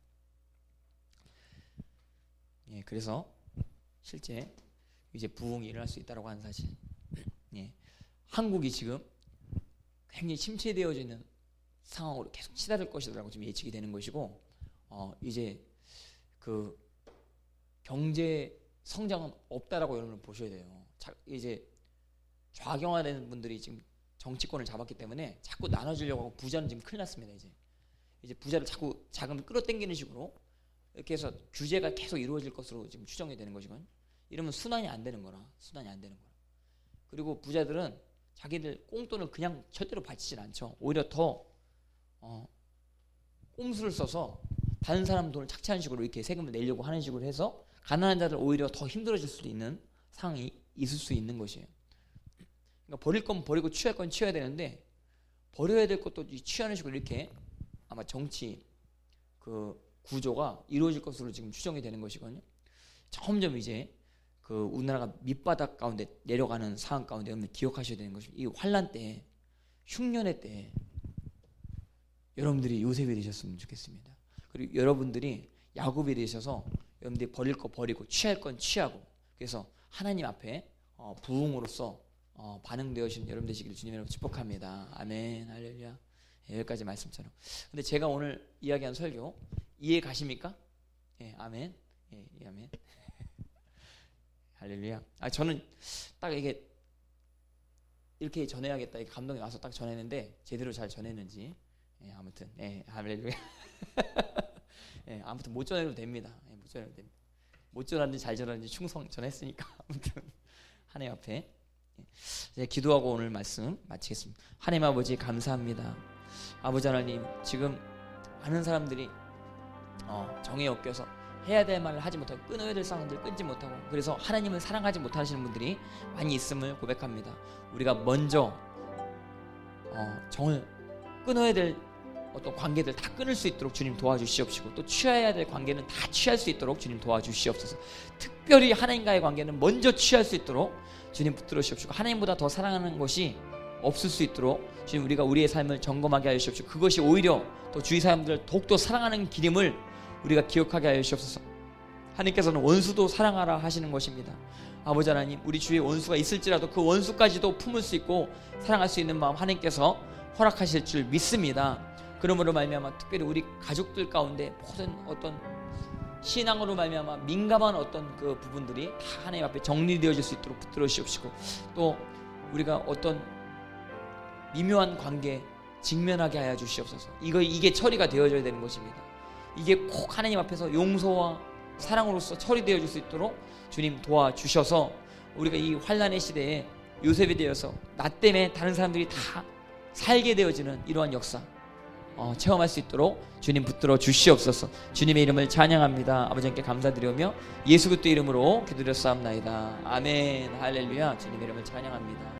예, 그래서 실제 이제 부흥이 일어날 수 있다고 하는 사실. 예, 한국이 지금 굉장히 침체되어져 있는 상황으로 계속 치달을 것이라고 지금 예측이 되는 것이고, 어, 이제 그 경제 성장은 없다라고 여러분 보셔야 돼요. 자, 이제 좌경화되는 분들이 지금 정치권을 잡았기 때문에 자꾸 나눠주려고 하고 부자는 지금 큰일 났습니다. 이제 이제 부자를 자꾸 자금을 끌어당기는 식으로 이렇게 해서 규제가 계속 이루어질 것으로 지금 추정이 되는 것이거든요. 이러면 순환이 안 되는 거라. 순환이 안 되는 거라. 그리고 부자들은 자기들 꽁돈을 그냥 절대로 바치질 않죠. 오히려 더 어, 꼼수를 써서 다른 사람 돈을 착취하는 식으로 이렇게 세금을 내려고 하는 식으로 해서 가난한 자들 오히려 더 힘들어질 수도 있는 상황이 있을 수 있는 것이에요. 그러니까 버릴 건 버리고 취할 건 취해야 되는데 버려야 될 것도 취하는 식으로 이렇게 아마 정치 그 구조가 이루어질 것으로 지금 추정이 되는 것이거든요. 점점 이제 그 우리나라가 밑바닥 가운데 내려가는 상황 가운데 여러분 기억하셔야 되는 것이 이 환란 때 흉년의 때 여러분들이 요셉이 되셨으면 좋겠습니다. 그리고 여러분들이 야곱이 되셔서 여러분들이 버릴 거 버리고 취할 건 취하고 그래서 하나님 앞에 어, 부흥으로서 어, 반응되어지는 여러분 되시기를 주님으로 축복합니다. 아멘 할렐루야. 예, 여기까지 말씀처럼. 근데 제가 오늘 이야기한 설교 이해 가십니까? 예, 아멘. 예, 예 아멘. 할렐루야. 아 저는 딱 이게 이렇게 전해야겠다 이 감동이 와서 딱 전했는데 제대로 잘 전했는지 예, 아무튼 예, 할렐루야. 예, 아무튼 못 전해도 됩니다. 예, 못 전해도 됩니다. 못 전하든지 잘 전하든지 충성 전했으니까 아무튼 하나님 앞에 예, 이제 기도하고 오늘 말씀 마치겠습니다. 하나님 아버지 감사합니다. 아버지 하나님 지금 많은 사람들이 어, 정에 엮여서 해야 될 말을 하지 못하고 끊어야 될 상황들을 끊지 못하고 그래서 하나님을 사랑하지 못하시는 분들이 많이 있음을 고백합니다. 우리가 먼저 어, 정을 끊어야 될 어떤 관계들 다 끊을 수 있도록 주님 도와주시옵시고 또 취해야 될 관계는 다 취할 수 있도록 주님 도와주시옵소서. 특별히 하나님과의 관계는 먼저 취할 수 있도록 주님 붙들어 주시옵시고 하나님보다 더 사랑하는 것이 없을 수 있도록 주님 우리가 우리의 삶을 점검하게 하여 주시옵시고 그것이 오히려 또 주위 사람들을 더욱더 사랑하는 길임을 우리가 기억하게 하여 주시옵소서. 하나님께서는 원수도 사랑하라 하시는 것입니다. 아버지 하나님 우리 주위에 원수가 있을지라도 그 원수까지도 품을 수 있고 사랑할 수 있는 마음 하나님께서 허락하실 줄 믿습니다. 그러므로 말미암아 특별히 우리 가족들 가운데 모든 어떤 신앙으로 말미암아 민감한 어떤 그 부분들이 다 하나님 앞에 정리되어질 수 있도록 붙들어 주시옵시고 또 우리가 어떤 미묘한 관계 직면하게 하여 주시옵소서. 이거 이게 처리가 되어져야 되는 것입니다. 이게 꼭 하나님 앞에서 용서와 사랑으로서 처리되어질 수 있도록 주님 도와주셔서 우리가 이 환난의 시대에 요셉이 되어서 나 때문에 다른 사람들이 다 살게 되어지는 이러한 역사 어, 체험할 수 있도록 주님 붙들어 주시옵소서. 주님의 이름을 찬양합니다. 아버지께 감사드리며 예수 그리스도 이름으로 기도드렸사옵나이다. 아멘 할렐루야. 주님의 이름을 찬양합니다.